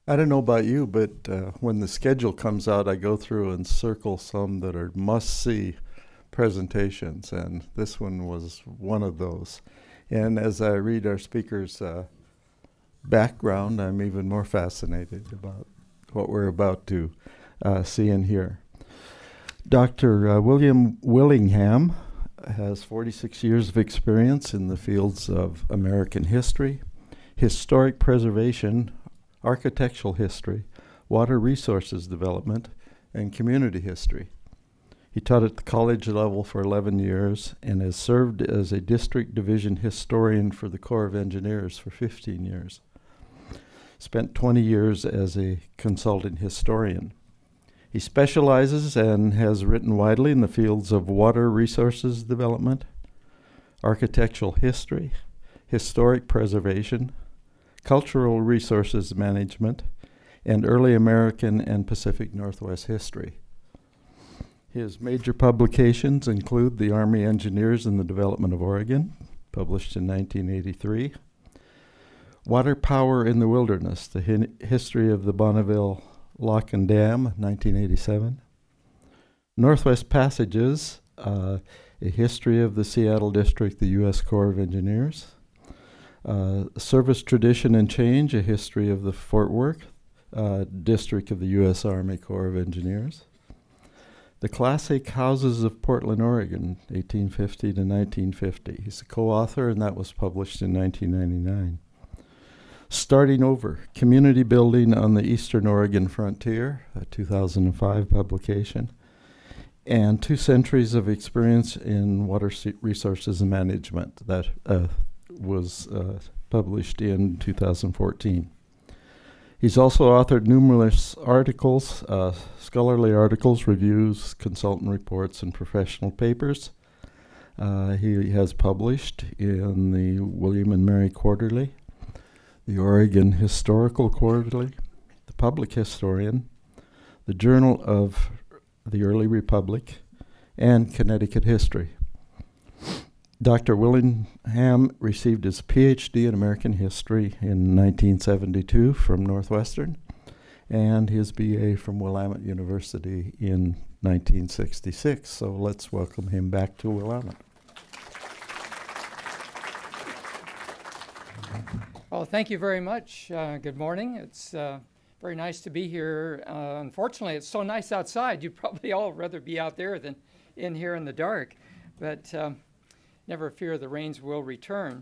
I don't know about you, but when the schedule comes out, I go through and circle some that are must-see presentations, and this one was one of those. And as I read our speaker's background, I'm even more fascinated about what we're about to see and hear. Dr. William Willingham has 46 years of experience in the fields of American history, historic preservation, architectural history, water resources development, and community history. He taught at the college level for 11 years and has served as a district division historian for the Corps of Engineers for 15 years. Spent 20 years as a consultant historian. He specializes and has written widely in the fields of water resources development, architectural history, historic preservation, cultural resources management, and early American and Pacific Northwest history. His major publications include The Army Engineers in the Development of Oregon, published in 1983, Water Power in the Wilderness, The History of the Bonneville Lock and Dam, 1987, Northwest Passages, A History of the Seattle District, the U.S. Corps of Engineers, Service Tradition and Change, A History of the Fort Worth District of the U.S. Army Corps of Engineers, The Classic Houses of Portland, Oregon, 1850 to 1950. He's a co-author, and that was published in 1999. Starting Over, Community Building on the Eastern Oregon Frontier, a 2005 publication, and 2 Centuries of Experience in Water Resources Management, that was published in 2014. He's also authored numerous articles, scholarly articles, reviews, consultant reports, and professional papers. He has published in the William and Mary Quarterly, the Oregon Historical Quarterly, the Public Historian, the Journal of the Early Republic, and Connecticut History. Dr. Willingham received his PhD in American History in 1972 from Northwestern, and his BA from Willamette University in 1966. So let's welcome him back to Willamette. Well, thank you very much. Good morning. It's very nice to be here. Unfortunately, it's so nice outside. You'd probably all rather be out there than in here in the dark. But never fear, the rains will return.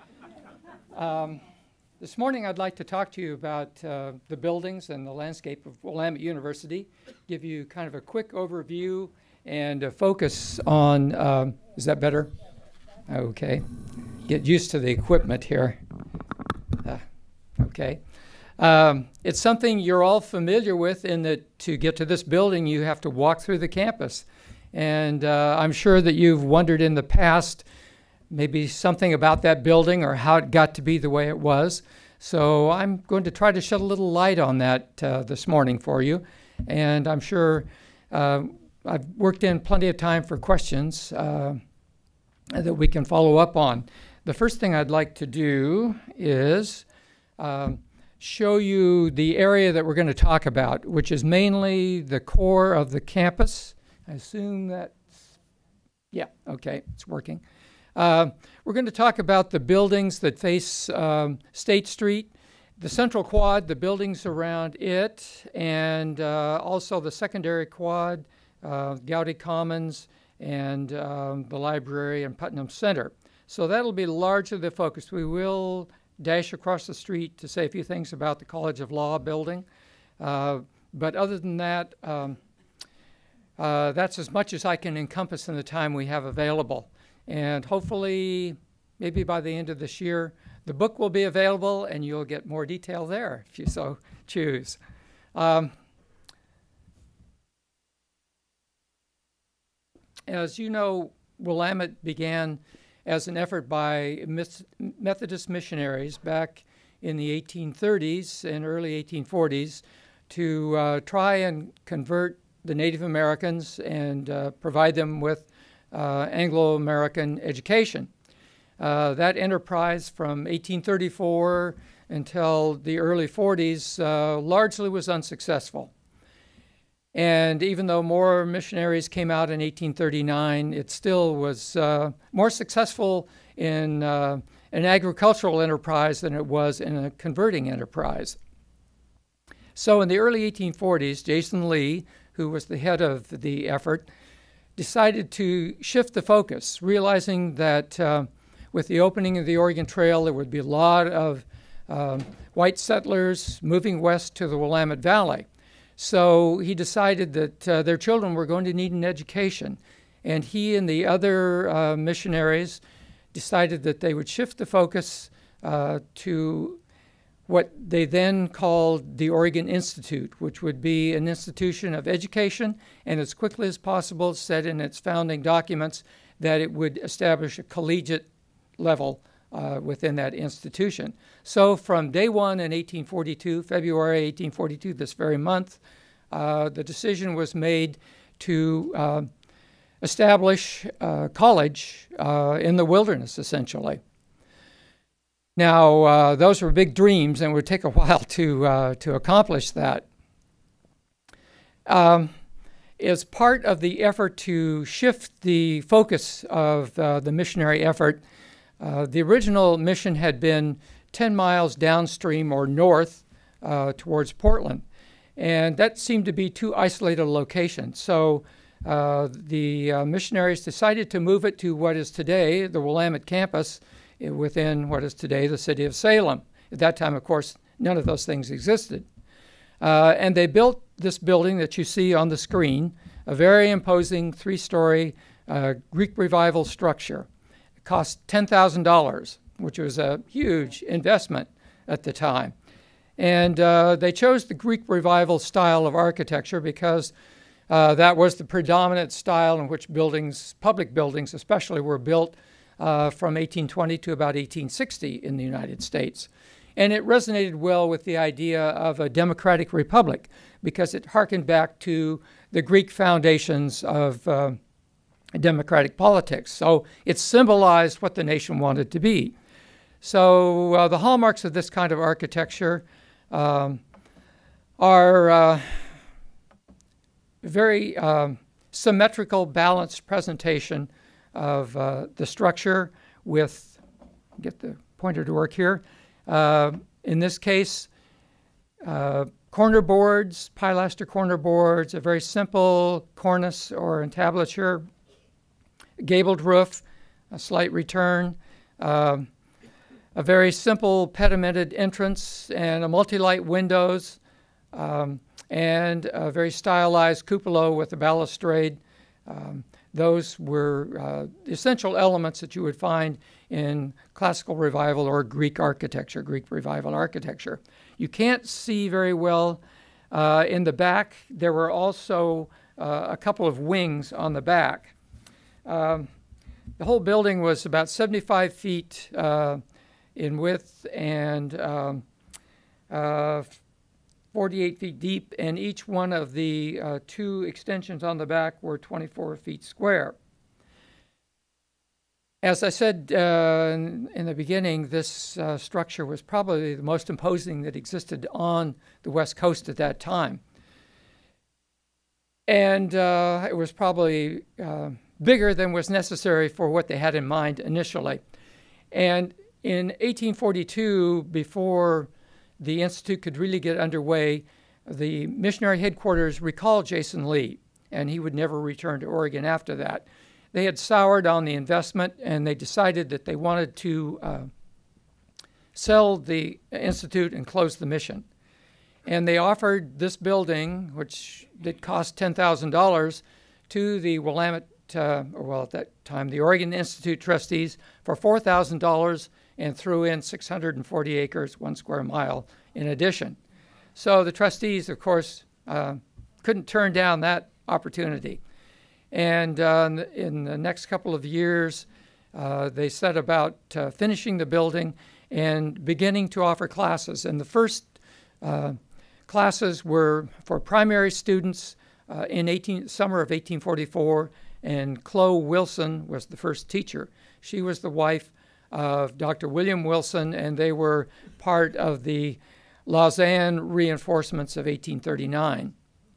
This morning, I'd like to talk to you about the buildings and the landscape of Willamette University, give you kind of a quick overview and a focus on, is that better? Okay. Get used to the equipment here. Okay. It's something you're all familiar with in that to get to this building, you have to walk through the campus. And I'm sure that you've wondered in the past maybe something about that building or how it got to be the way it was. So I'm going to try to shed a little light on that this morning for you. And I'm sure I've worked in plenty of time for questions that we can follow up on. The first thing I'd like to do is show you the area that we're going to talk about, which is mainly the core of the campus. I assume that's, yeah, okay, it's working. We're going to talk about the buildings that face State Street, the Central Quad, the buildings around it, and also the secondary quad, Gowdy Commons, and the library and Putnam Center. So that'll be largely the focus. We will dash across the street to say a few things about the College of Law building. But other than that, that's as much as I can encompass in the time we have available. And hopefully, maybe by the end of this year, the book will be available and you'll get more detail there if you so choose. As you know, Willamette began as an effort by Methodist missionaries back in the 1830s and early 1840s to try and convert the Native Americans and provide them with Anglo-American education. That enterprise from 1834 until the early 40s largely was unsuccessful. And even though more missionaries came out in 1839, it still was more successful in an agricultural enterprise than it was in a converting enterprise. So in the early 1840s, Jason Lee, who was the head of the effort, decided to shift the focus, realizing that with the opening of the Oregon Trail, there would be a lot of white settlers moving west to the Willamette Valley. So he decided that their children were going to need an education. And he and the other missionaries decided that they would shift the focus to what they then called the Oregon Institute, which would be an institution of education, and as quickly as possible said in its founding documents that it would establish a collegiate level within that institution. So from day one in 1842, February 1842, this very month, the decision was made to establish a college in the wilderness, essentially. Now, those were big dreams, and it would take a while to accomplish that. As part of the effort to shift the focus of the missionary effort, the original mission had been 10 miles downstream or north towards Portland, and that seemed to be too isolated a location. So the missionaries decided to move it to what is today the Willamette campus within what is today the city of Salem. At that time, of course, none of those things existed. And they built this building that you see on the screen, a very imposing three-story Greek Revival structure. It cost $10,000, which was a huge investment at the time. And they chose the Greek Revival style of architecture because that was the predominant style in which buildings, public buildings especially, were built from 1820 to about 1860 in the United States. And it resonated well with the idea of a democratic republic because it harkened back to the Greek foundations of democratic politics. So it symbolized what the nation wanted to be. So the hallmarks of this kind of architecture are very symmetrical, balanced presentation of the structure with, get the pointer to work here, in this case, corner boards, pilaster corner boards, a very simple cornice or entablature, gabled roof, a slight return, a very simple pedimented entrance, and a multi-light windows, and a very stylized cupola with a balustrade. Those were essential elements that you would find in classical revival or Greek architecture, Greek revival architecture. You can't see very well in the back. There were also a couple of wings on the back. The whole building was about 75 feet in width and 48 feet deep, and each one of the two extensions on the back were 24 feet square. As I said in the beginning, this structure was probably the most imposing that existed on the West Coast at that time. And it was probably bigger than was necessary for what they had in mind initially. And in 1842, before the Institute could really get underway, the missionary headquarters recalled Jason Lee, and he would never return to Oregon after that. They had soured on the investment, and they decided that they wanted to sell the Institute and close the mission. And they offered this building, which did cost $10,000, to the Willamette, at that time, the Oregon Institute trustees for $4,000, and threw in 640 acres, 1 square mile in addition. So the trustees, of course, couldn't turn down that opportunity. And in the next couple of years, they set about finishing the building and beginning to offer classes. And the first classes were for primary students in summer of 1844, and Chloe Wilson was the first teacher. She was the wife of Dr. William Wilson, and they were part of the Lausanne reinforcements of 1839.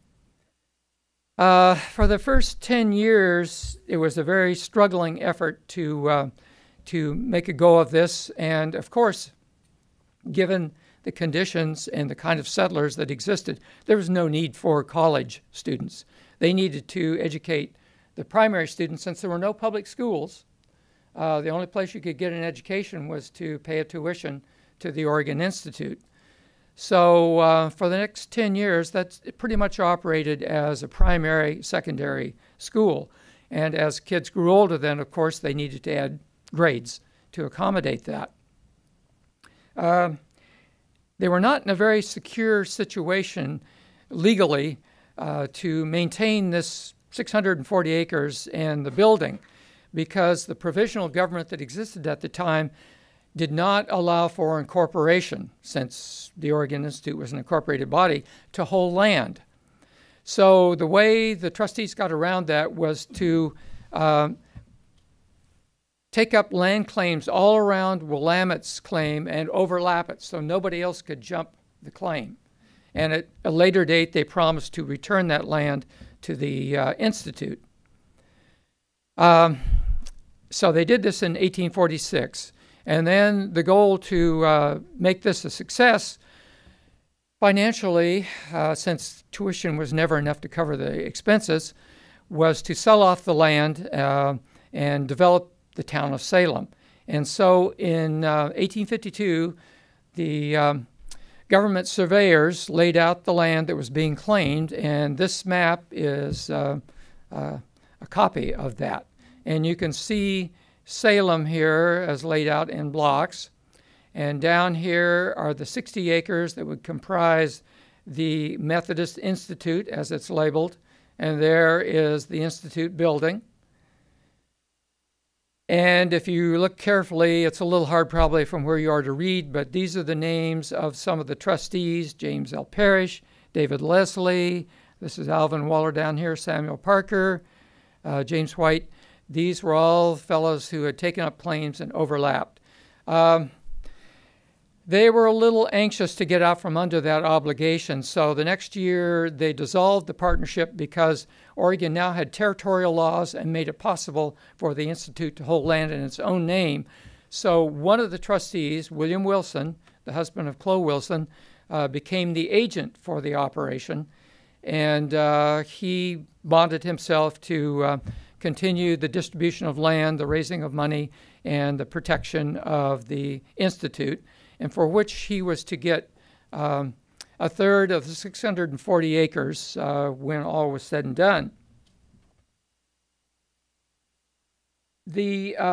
For the first 10 years, it was a very struggling effort to make a go of this, and of course, given the conditions and the kind of settlers that existed, there was no need for college students. They needed to educate the primary students since there were no public schools. The only place you could get an education was to pay a tuition to the Oregon Institute. So for the next 10 years, that's pretty much operated as a primary, secondary school. And as kids grew older, then, of course, they needed to add grades to accommodate that. They were not in a very secure situation legally to maintain this 640 acres and the building, because the provisional government that existed at the time did not allow for incorporation, since the Oregon Institute was an incorporated body, to hold land. So the way the trustees got around that was to take up land claims all around Willamette's claim and overlap it so nobody else could jump the claim. And at a later date, they promised to return that land to the Institute. So they did this in 1846. And then the goal to make this a success financially, since tuition was never enough to cover the expenses, was to sell off the land and develop the town of Salem. And so in 1852, the government surveyors laid out the land that was being claimed, and this map is a copy of that. And you can see Salem here as laid out in blocks. And down here are the 60 acres that would comprise the Methodist Institute, as it's labeled. And there is the Institute building. And if you look carefully, it's a little hard probably from where you are to read, but these are the names of some of the trustees: James L. Parrish, David Leslie, this is Alvin Waller down here, Samuel Parker, James White. These were all fellows who had taken up claims and overlapped. They were a little anxious to get out from under that obligation, so the next year they dissolved the partnership because Oregon now had territorial laws and made it possible for the Institute to hold land in its own name. So one of the trustees, William Wilson, the husband of Chloe Wilson, became the agent for the operation, and he bonded himself to continue the distribution of land, the raising of money, and the protection of the Institute, and for which he was to get a third of the 640 acres when all was said and done. The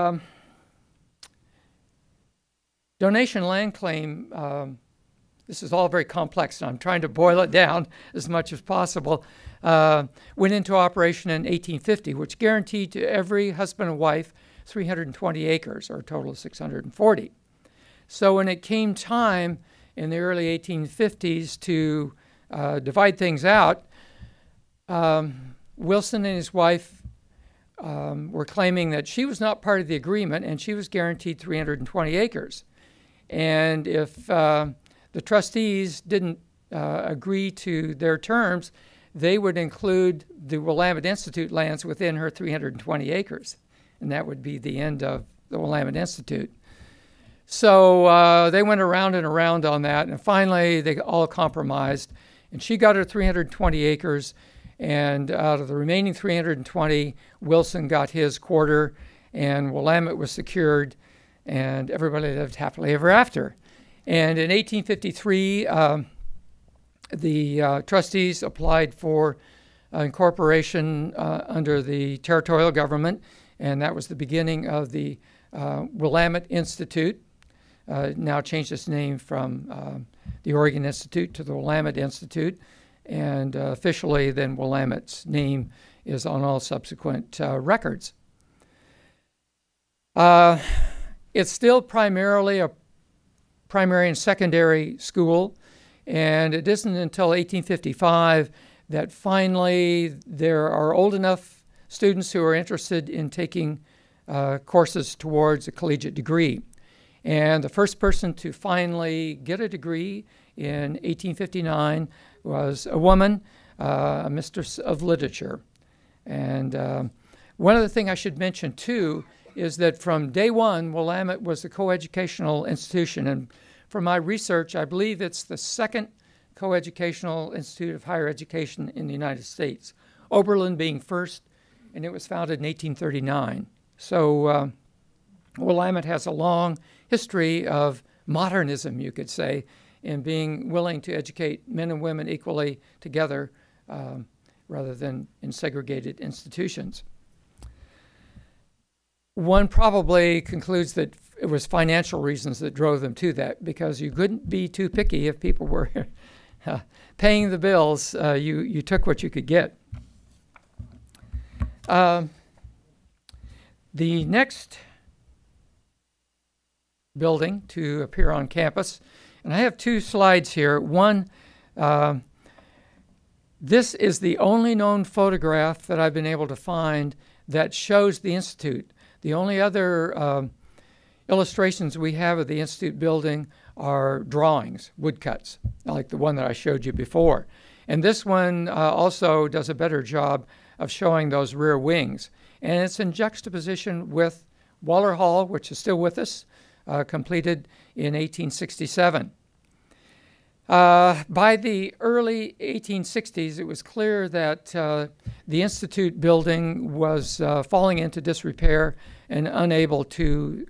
donation land claim, this is all very complex, and I'm trying to boil it down as much as possible, went into operation in 1850, which guaranteed to every husband and wife 320 acres, or a total of 640. So when it came time in the early 1850s to divide things out, Wilson and his wife were claiming that she was not part of the agreement and she was guaranteed 320 acres. And if the trustees didn't agree to their terms, they would include the Willamette Institute lands within her 320 acres. And that would be the end of the Willamette Institute. So they went around and around on that, and finally they all compromised. And she got her 320 acres, and out of the remaining 320, Wilson got his quarter, and Willamette was secured, and everybody lived happily ever after. And in 1853, the trustees applied for incorporation under the territorial government, and that was the beginning of the Willamette Institute. Now changed its name from the Oregon Institute to the Willamette Institute, and officially then Willamette's name is on all subsequent records. It's still primarily a primary and secondary school, and it isn't until 1855 that finally there are old enough students who are interested in taking courses towards a collegiate degree. And the first person to finally get a degree in 1859 was a woman, a mistress of literature. And one other thing I should mention, too, is that from day one, Willamette was a coeducational institution. And from my research, I believe it's the second coeducational institute of higher education in the United States, Oberlin being first, and it was founded in 1839. So Willamette has a long history of modernism, you could say, in being willing to educate men and women equally together rather than in segregated institutions. One probably concludes that it was financial reasons that drove them to that, because you couldn't be too picky if people were paying the bills. You took what you could get. The next building to appear on campus, and I have two slides here. One, this is the only known photograph that I've been able to find that shows the Institute. The only other illustrations we have of the Institute building are drawings, woodcuts, like the one that I showed you before. And this one also does a better job of showing those rear wings. And it's in juxtaposition with Waller Hall, which is still with us, completed in 1867. By the early 1860s, it was clear that the Institute building was falling into disrepair and unable to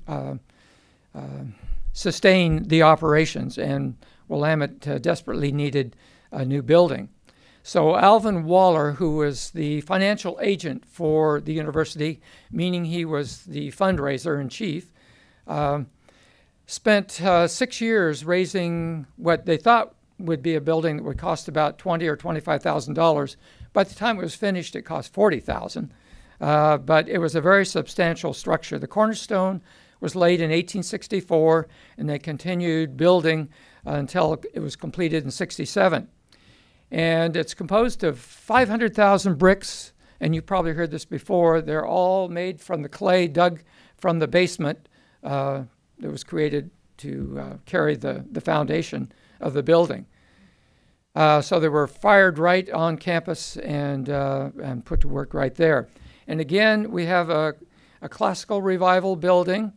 sustain the operations, and Willamette desperately needed a new building. So Alvin Waller, who was the financial agent for the university, meaning he was the fundraiser in chief, spent 6 years raising what they thought would be a building that would cost about $20,000 or $25,000. By the time it was finished, it cost $40,000. But it was a very substantial structure. The cornerstone was laid in 1864, and they continued building until it was completed in 67. And it's composed of 500,000 bricks, and you probably heard this before. They're all made from the clay dug from the basement that was created to carry the foundation of the building. So they were fired right on campus and put to work right there. And again, we have a classical revival building,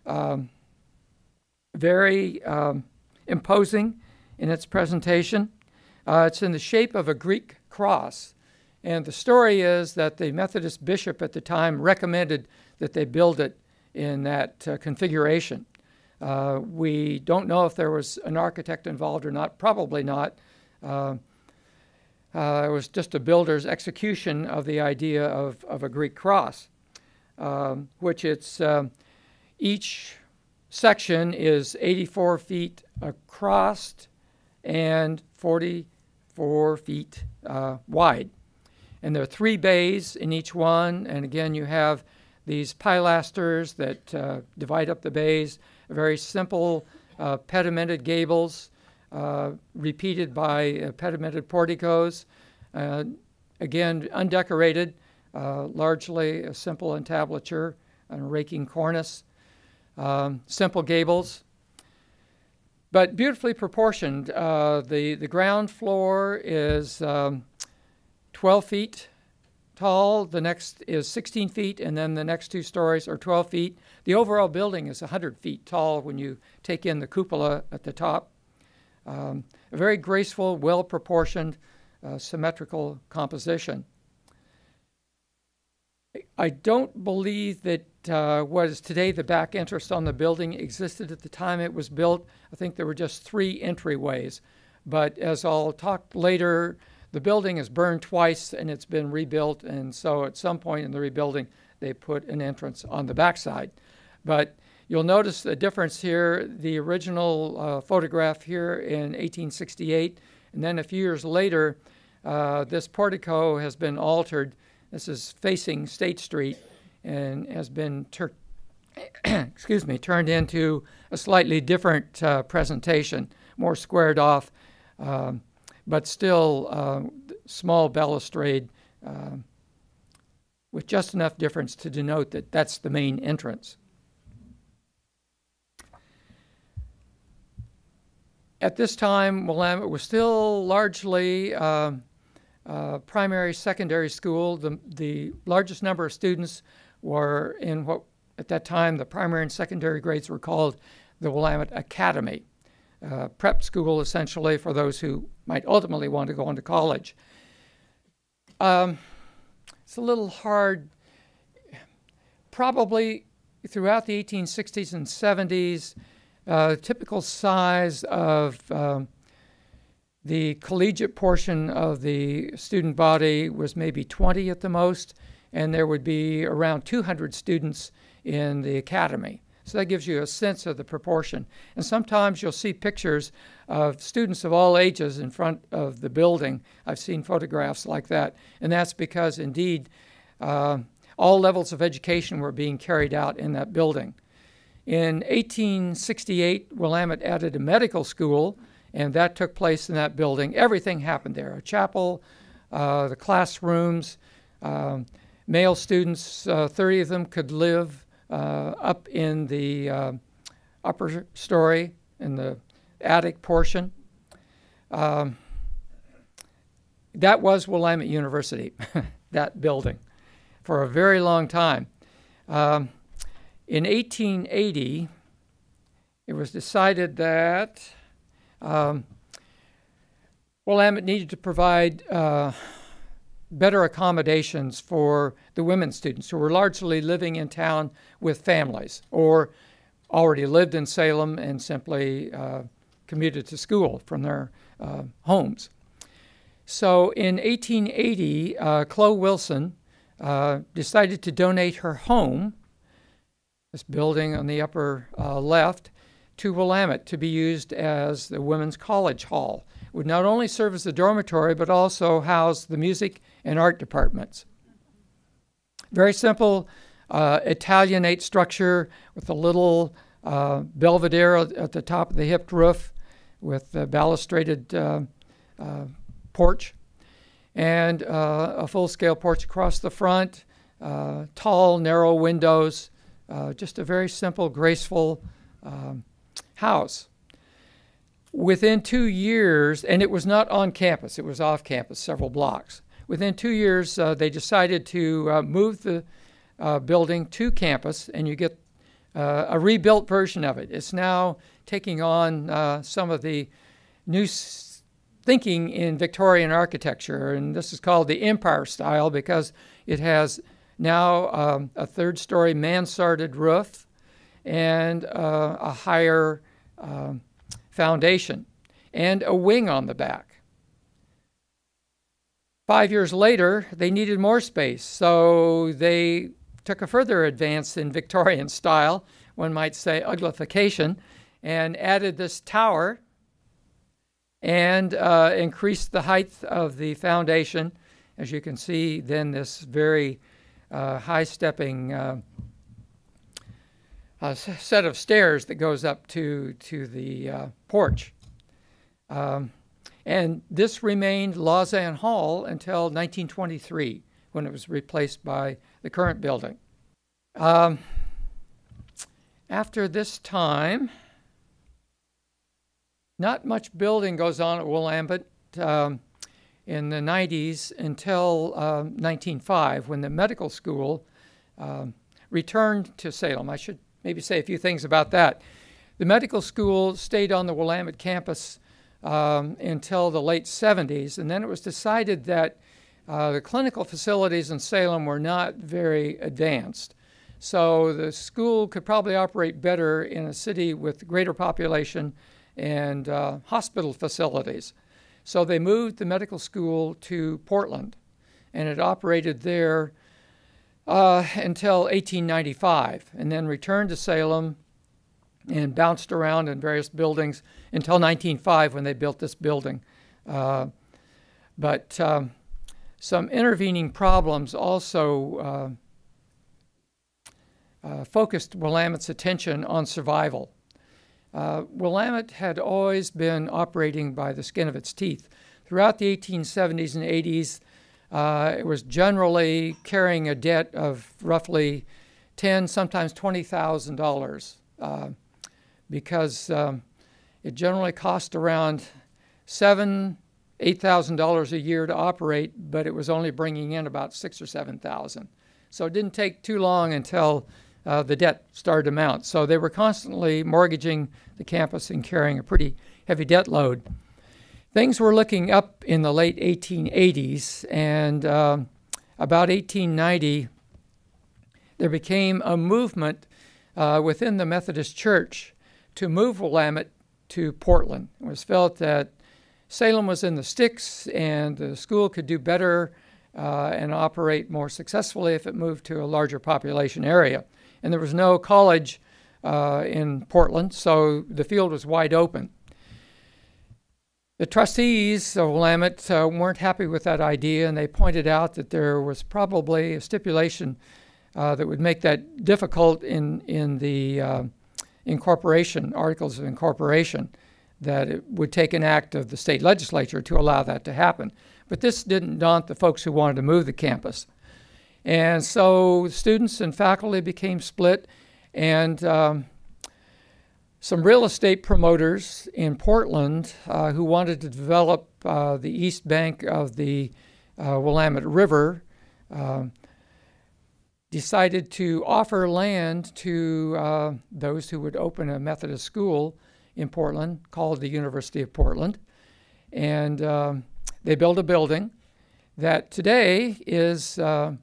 very imposing in its presentation. It's in the shape of a Greek cross. And the story is that the Methodist bishop at the time recommended that they build it in that configuration. We don't know if there was an architect involved or not, probably not. It was just a builder's execution of the idea of a Greek cross, which it's each section is 84 feet across and 44 feet wide. And there are 3 bays in each one, and again you have these pilasters that divide up the bays, very simple pedimented gables, repeated by pedimented porticos. Again, undecorated, largely a simple entablature and a raking cornice, simple gables, but beautifully proportioned. The ground floor is 12 feet tall, the next is 16 feet, and then the next 2 stories are 12 feet. The overall building is 100 feet tall when you take in the cupola at the top. A very graceful, well-proportioned, symmetrical composition. I don't believe that what is today the back entrance on the building existed at the time it was built. I think there were just 3 entryways. But as I'll talk later, the building is burned twice and it's been rebuilt, and so at some point in the rebuilding they put an entrance on the backside. But you'll notice the difference here. The original photograph here in 1868, and then a few years later, this portico has been altered. This is facing State Street and has been turned into a slightly different presentation, more squared off, but still small balustrade with just enough difference to denote that that's the main entrance. At this time, Willamette was still largely primary, secondary school. The largest number of students were in what, at that time, the primary and secondary grades were called the Willamette Academy, prep school essentially for those who might ultimately want to go on to college. It's a little hard. Probably throughout the 1860s and 70s, typical size of the collegiate portion of the student body was maybe 20 at the most, and there would be around 200 students in the academy. So that gives you a sense of the proportion. And sometimes you'll see pictures of students of all ages in front of the building. I've seen photographs like that, and that's because indeed all levels of education were being carried out in that building. In 1868, Willamette added a medical school, and that took place in that building. Everything happened there: a chapel, the classrooms, male students, 30 of them could live up in the upper story, in the attic portion. That was Willamette University, that building, for a very long time. In 1880, it was decided that Willamette needed to provide better accommodations for the women students who were largely living in town with families or already lived in Salem and simply commuted to school from their homes. So in 1880, Chloe Wilson decided to donate her home, this building on the upper left, to Willamette to be used as the women's college hall. It would not only serve as a dormitory, but also house the music and art departments. Very simple Italianate structure with a little belvedere at the top of the hipped roof with a balustraded porch, and a full-scale porch across the front, tall, narrow windows, just a very simple, graceful house. Within 2 years, and it was not on campus, it was off campus, several blocks. Within 2 years, they decided to move the building to campus, and you get a rebuilt version of it. It's now taking on some of the new thinking in Victorian architecture, and this is called the Empire style because it has now a third-story mansarded roof and a higher foundation and a wing on the back. 5 years later, they needed more space, so they took a further advance in Victorian style, one might say uglification, and added this tower and increased the height of the foundation. As you can see, then this very high-stepping set of stairs that goes up to the porch. And this remained Lausanne Hall until 1923, when it was replaced by the current building. After this time, not much building goes on at Willamette in the 90s until 1905, when the medical school returned to Salem. I should maybe say a few things about that. The medical school stayed on the Willamette campus until the late 70s, and then it was decided that the clinical facilities in Salem were not very advanced. So the school could probably operate better in a city with greater population and hospital facilities. So they moved the medical school to Portland, and it operated there until 1895, and then returned to Salem and bounced around in various buildings until 1905 when they built this building. But some intervening problems also focused Willamette's attention on survival. Willamette had always been operating by the skin of its teeth. Throughout the 1870s and 80s, it was generally carrying a debt of roughly $10,000, sometimes $20,000, because It generally cost around $8,000 a year to operate, but it was only bringing in about $6,000 or $7,000. So it didn't take too long until the debt started to mount. So they were constantly mortgaging the campus and carrying a pretty heavy debt load. Things were looking up in the late 1880s, and about 1890, there became a movement within the Methodist Church to move Willamette to Portland. It was felt that Salem was in the sticks, and the school could do better and operate more successfully if it moved to a larger population area. And there was no college in Portland, so the field was wide open. The trustees of Willamette weren't happy with that idea, and they pointed out that there was probably a stipulation that would make that difficult in the incorporation, articles of incorporation, that it would take an act of the state legislature to allow that to happen. But this didn't daunt the folks who wanted to move the campus. And so students and faculty became split, and some real estate promoters in Portland who wanted to develop the east bank of the Willamette River decided to offer land to those who would open a Methodist school in Portland called the University of Portland. And they built a building that today is the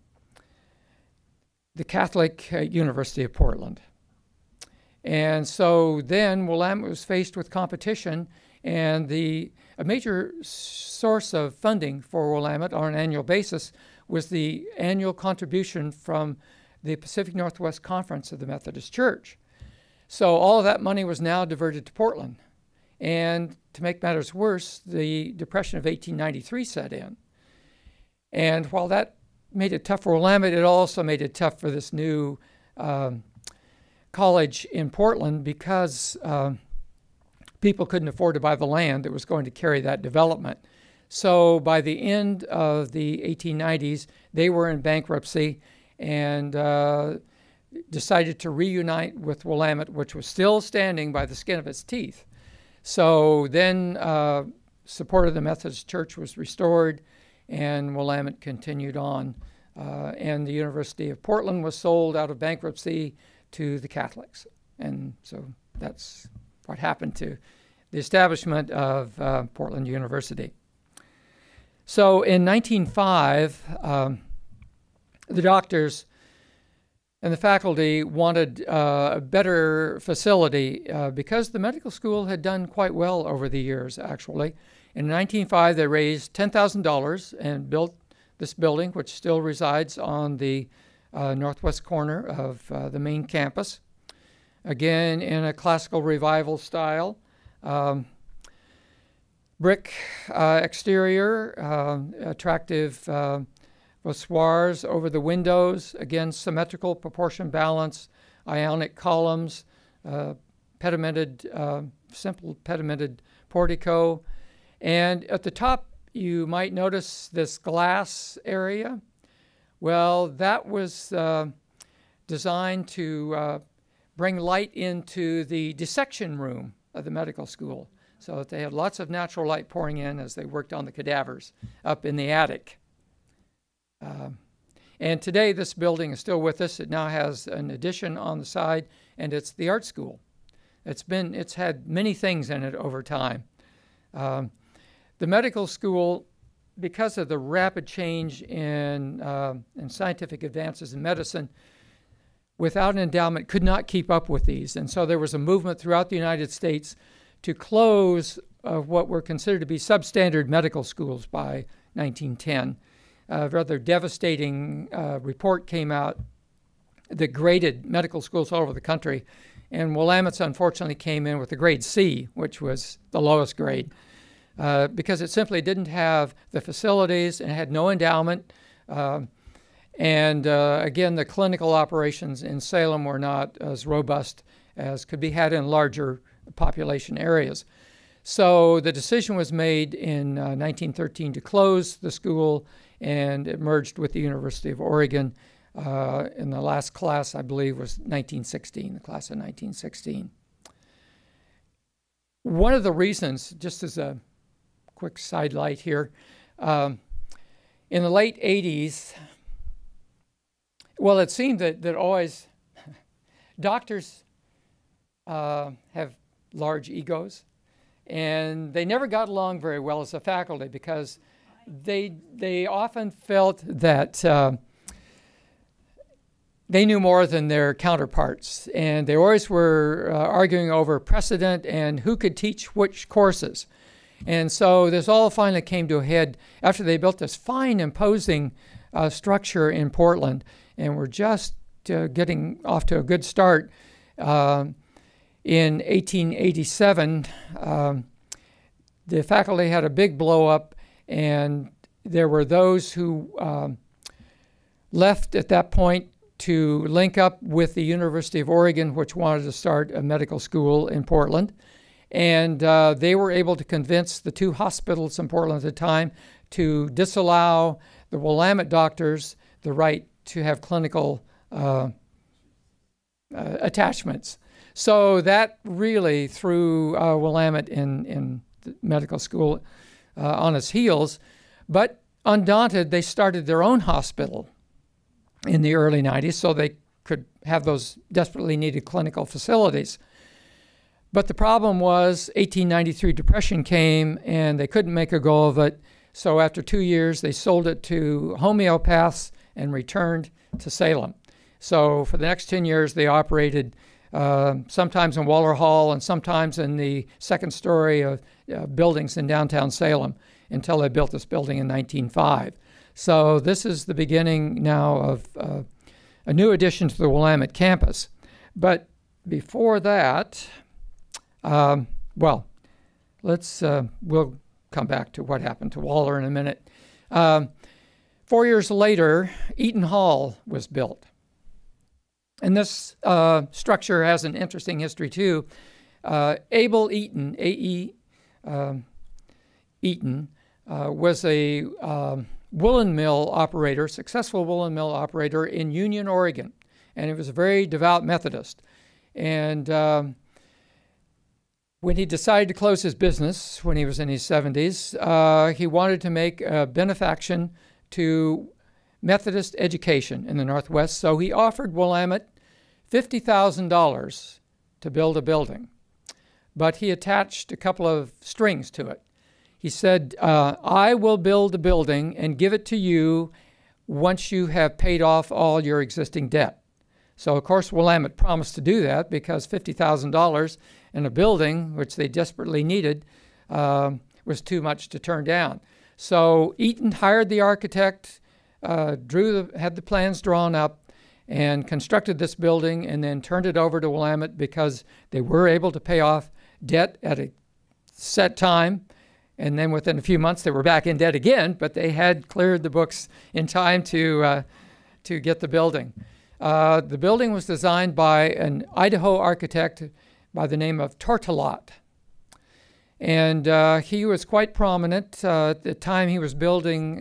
Catholic University of Portland. And so then Willamette was faced with competition, and a major source of funding for Willamette on an annual basis was the annual contribution from the Pacific Northwest Conference of the Methodist Church. So all of that money was now diverted to Portland. And to make matters worse, the Depression of 1893 set in. And while that made it tough for Willamette, it also made it tough for this new college in Portland, because people couldn't afford to buy the land that was going to carry that development. So by the end of the 1890s, they were in bankruptcy and decided to reunite with Willamette, which was still standing by the skin of its teeth. So then support of the Methodist Church was restored, and Willamette continued on. And the University of Portland was sold out of bankruptcy to the Catholics. And so that's what happened to the establishment of Portland University. So in 1905, the doctors and the faculty wanted a better facility because the medical school had done quite well over the years, actually. In 1905, they raised $10,000 and built this building, which still resides on the northwest corner of the main campus. Again, in a classical revival style. Brick exterior, attractive voussoirs over the windows, again, symmetrical proportion balance, ionic columns, pedimented, simple pedimented portico. And at the top, you might notice this glass area. Well, that was designed to bring light into the dissection room of the medical school, so that they had lots of natural light pouring in as they worked on the cadavers up in the attic. And today this building is still with us. It now has an addition on the side, and it's the art school. It's had many things in it over time. The medical school, because of the rapid change in scientific advances in medicine, without an endowment could not keep up with these. And so there was a movement throughout the United States to close what were considered to be substandard medical schools by 1910. A rather devastating report came out that graded medical schools all over the country, and Willamette's unfortunately came in with a grade C, which was the lowest grade, because it simply didn't have the facilities and had no endowment. And again, the clinical operations in Salem were not as robust as could be had in larger population areas. So the decision was made in 1913 to close the school, and it merged with the University of Oregon. In the last class, I believe, was 1916, the class of 1916. one of the reasons, just as a quick sidelight here, in the late 80s, well, it seemed that always doctors have large egos, and they never got along very well as a faculty because they often felt that they knew more than their counterparts, and they always were arguing over precedent and who could teach which courses. And so this all finally came to a head after they built this fine, imposing structure in Portland, and were just getting off to a good start. In 1887, the faculty had a big blow up, and there were those who left at that point to link up with the University of Oregon, which wanted to start a medical school in Portland. And they were able to convince the two hospitals in Portland at the time to disallow the Willamette doctors the right to have clinical attachments. So that really threw Willamette in the medical school on its heels. But undaunted, they started their own hospital in the early 90s so they could have those desperately needed clinical facilities. But the problem was 1893 depression came and they couldn't make a go of it. So after 2 years, they sold it to homeopaths and returned to Salem. So for the next 10 years, they operated sometimes in Waller Hall and sometimes in the second story of buildings in downtown Salem until they built this building in 1905. So this is the beginning now of a new addition to the Willamette campus. But before that, we'll come back to what happened to Waller in a minute. 4 years later, Eaton Hall was built. And this structure has an interesting history too. Abel Eaton, A.E. Eaton, was a woolen mill operator, successful woolen mill operator in Union, Oregon. And he was a very devout Methodist. And when he decided to close his business when he was in his 70s, he wanted to make a benefaction to Methodist education in the Northwest. So he offered Willamette $50,000 to build a building. But he attached a couple of strings to it. He said, I will build a building and give it to you once you have paid off all your existing debt. So, of course, Willamette promised to do that because $50,000 in a building, which they desperately needed, was too much to turn down. So Eaton hired the architect, had the plans drawn up, and constructed this building and then turned it over to Willamette because they were able to pay off debt at a set time. And then within a few months, they were back in debt again, but they had cleared the books in time to get the building. The building was designed by an Idaho architect by the name of Tortolot. And he was quite prominent. At the time he was building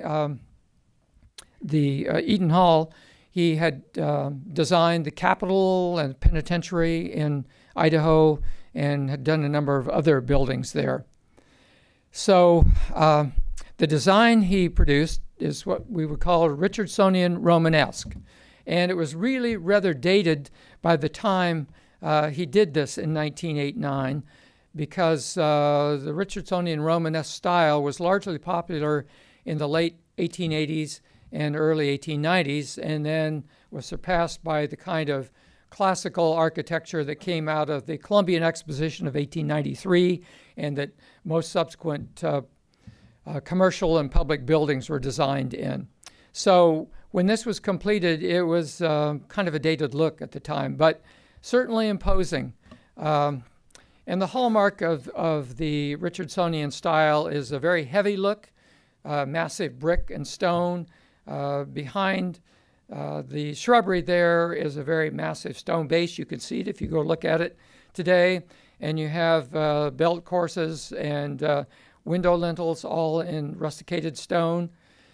the Eaton Hall, he had designed the Capitol and Penitentiary in Idaho and had done a number of other buildings there. So the design he produced is what we would call Richardsonian Romanesque. And it was really rather dated by the time he did this in 1989 because the Richardsonian Romanesque style was largely popular in the late 1880s and early 1890s and then was surpassed by the kind of classical architecture that came out of the Columbian Exposition of 1893 and that most subsequent commercial and public buildings were designed in. So when this was completed, it was kind of a dated look at the time, but certainly imposing. And the hallmark of the Richardsonian style is a very heavy look, massive brick and stone. Behind the shrubbery there is a very massive stone base. You can see it if you go look at it today. And you have belt courses and window lintels all in rusticated stone.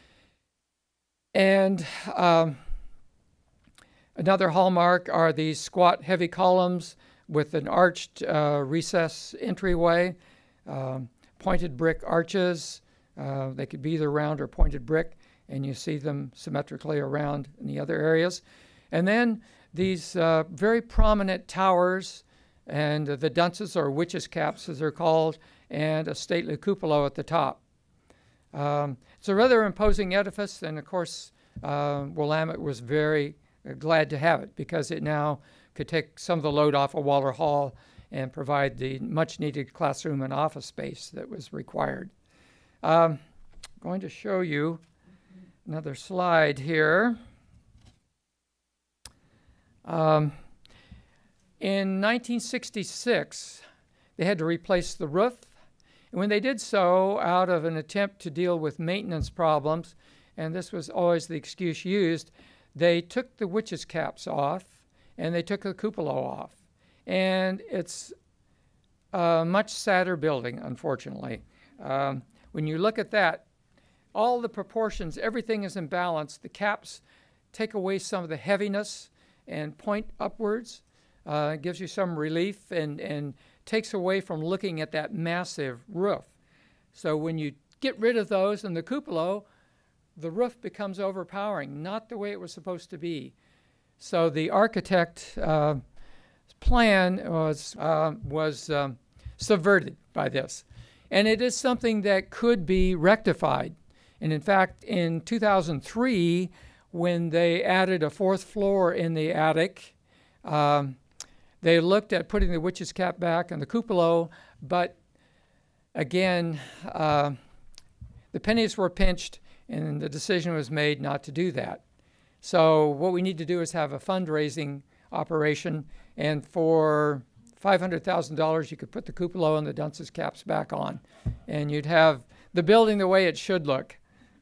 And another hallmark are these squat, heavy columns with an arched recess entryway, pointed brick arches. They could be either round or pointed brick, and you see them symmetrically around in the other areas. And then these very prominent towers, and the dunces, or witches' caps as they're called, and a stately cupola at the top. It's a rather imposing edifice, and of course Willamette was very glad to have it because it now could take some of the load off of Waller Hall and provide the much needed classroom and office space that was required. I'm going to show you another slide here. In 1966, they had to replace the roof. And when they did so, out of an attempt to deal with maintenance problems, and this was always the excuse used, they took the witches' caps off and they took the cupola off. And it's a much sadder building, unfortunately. When you look at that, all the proportions, everything is in balance. The caps take away some of the heaviness and point upwards. It gives you some relief and takes away from looking at that massive roof. So when you get rid of those and the cupola, the roof becomes overpowering, not the way it was supposed to be. So the architect plan was subverted by this. And it is something that could be rectified. And in fact, in 2003, when they added a fourth floor in the attic, they looked at putting the witch's cap back and the cupola, but again, the pennies were pinched and the decision was made not to do that. So what we need to do is have a fundraising operation, and for $500,000 you could put the cupola and the dunce's caps back on, and you'd have the building the way it should look,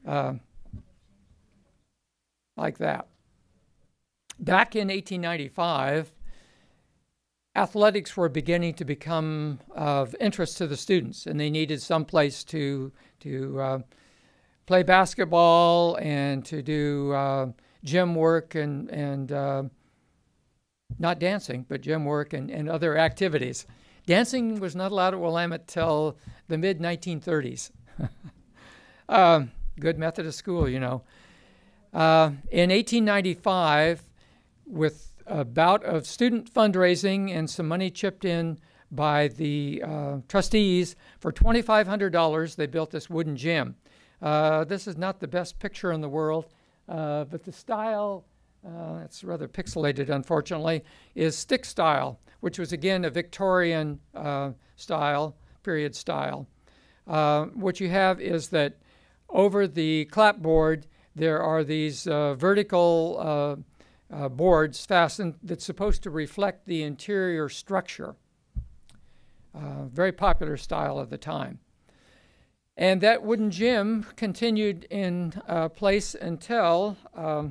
like that. Back in 1895, athletics were beginning to become of interest to the students, and they needed some place to play basketball and to do gym work and not dancing, but gym work and other activities. Dancing was not allowed at Willamette till the mid-1930s. Good Methodist school, you know. In 1895, with a bout of student fundraising and some money chipped in by the trustees, for $2,500, they built this wooden gym. This is not the best picture in the world, but the style, it's rather pixelated, unfortunately, is stick style, which was, again, a Victorian style, period style. What you have is that over the clapboard, there are these vertical boards fastened that's supposed to reflect the interior structure. Very popular style of the time. And that wooden gym continued in place until a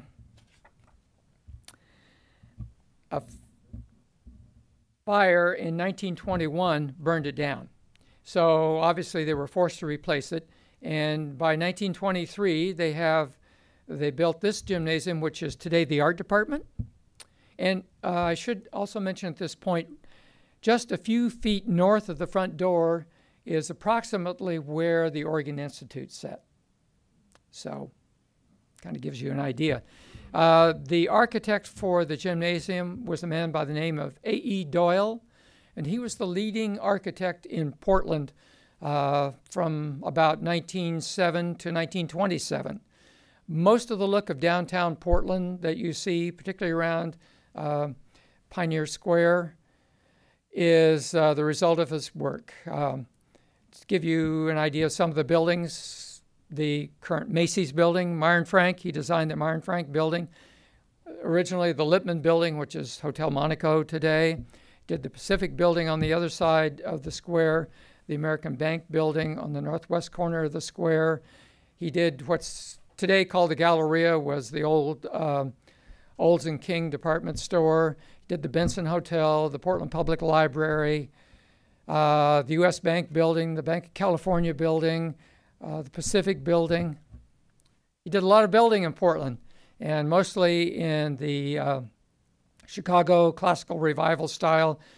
fire in 1921 burned it down. So obviously they were forced to replace it. And by 1923, they built this gymnasium, which is today the art department. And I should also mention at this point, just a few feet north of the front door is approximately where the Oregon Institute sat. So kind of gives you an idea. The architect for the gymnasium was a man by the name of A.E. Doyle, and he was the leading architect in Portland from about 1907 to 1927. Most of the look of downtown Portland that you see, particularly around Pioneer Square, is the result of his work. To give you an idea of some of the buildings, the current Macy's building, Myron Frank, he designed the Myron Frank building. Originally the Lippman building, which is Hotel Monaco today. Did the Pacific building on the other side of the square, the American Bank building on the northwest corner of the square. He did what's today called the Galleria, was the old Olds and King department store. Did the Benson Hotel, the Portland Public Library, the U.S. Bank building, the Bank of California building, the Pacific building. He did a lot of building in Portland, and mostly in the Chicago classical revival style.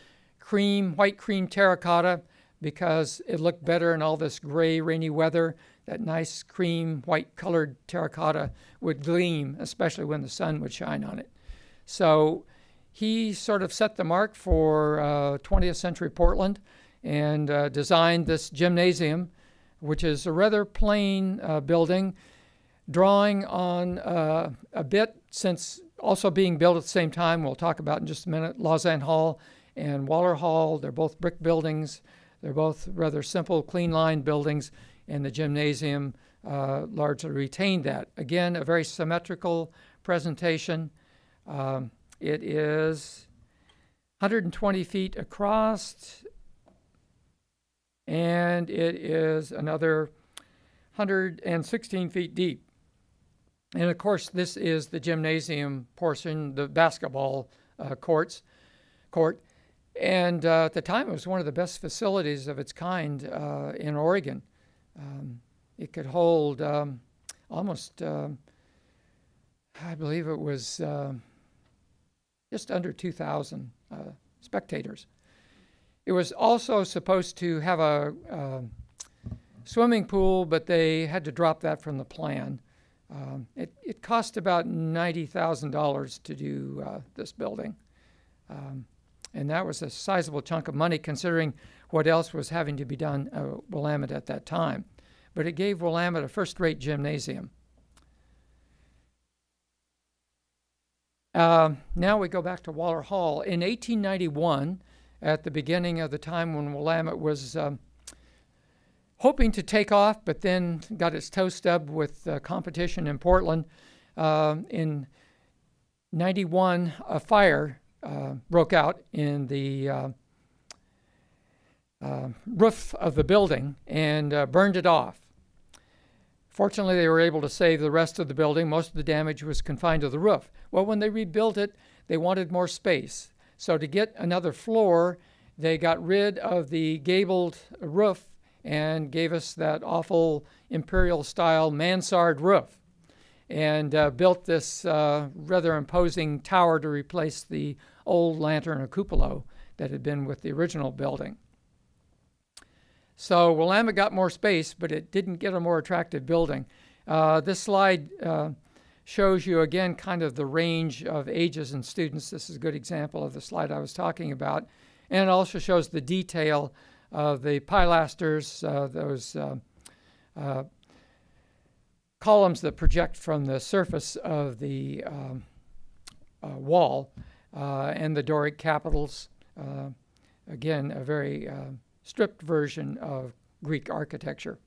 white cream terracotta because it looked better in all this gray, rainy weather. That nice cream, white colored terracotta would gleam, especially when the sun would shine on it. So he sort of set the mark for 20th century Portland and designed this gymnasium, which is a rather plain building, drawing on a bit, since also being built at the same time, we'll talk about in just a minute, Lausanne Hall and Waller Hall. They're both brick buildings. They're both rather simple, clean line buildings, and the gymnasium largely retained that. Again, a very symmetrical presentation. It is 120 feet across, and it is another 116 feet deep. And of course, this is the gymnasium portion, the basketball court. And at the time, it was one of the best facilities of its kind in Oregon. It could hold almost, I believe it was just under 2,000 spectators. It was also supposed to have a swimming pool, but they had to drop that from the plan. It cost about $90,000 to do this building. And that was a sizable chunk of money considering what else was having to be done at Willamette at that time. But it gave Willamette a first-rate gymnasium. Now we go back to Waller Hall. In 1891, at the beginning of the time when Willamette was hoping to take off, but then got its toe stubbed with competition in Portland, in 91, a fire broke out in the roof of the building and burned it off. Fortunately, they were able to save the rest of the building. Most of the damage was confined to the roof. Well, when they rebuilt it, they wanted more space. So to get another floor, they got rid of the gabled roof and gave us that awful imperial-style mansard roof, and built this rather imposing tower to replace the old lantern or cupola that had been with the original building. So Willamette got more space, but it didn't get a more attractive building. This slide shows you, again, kind of the range of ages and students. This is a good example of the slide I was talking about. And it also shows the detail of the pilasters, those columns that project from the surface of the wall, and the Doric capitals. Again, a very stripped version of Greek architecture.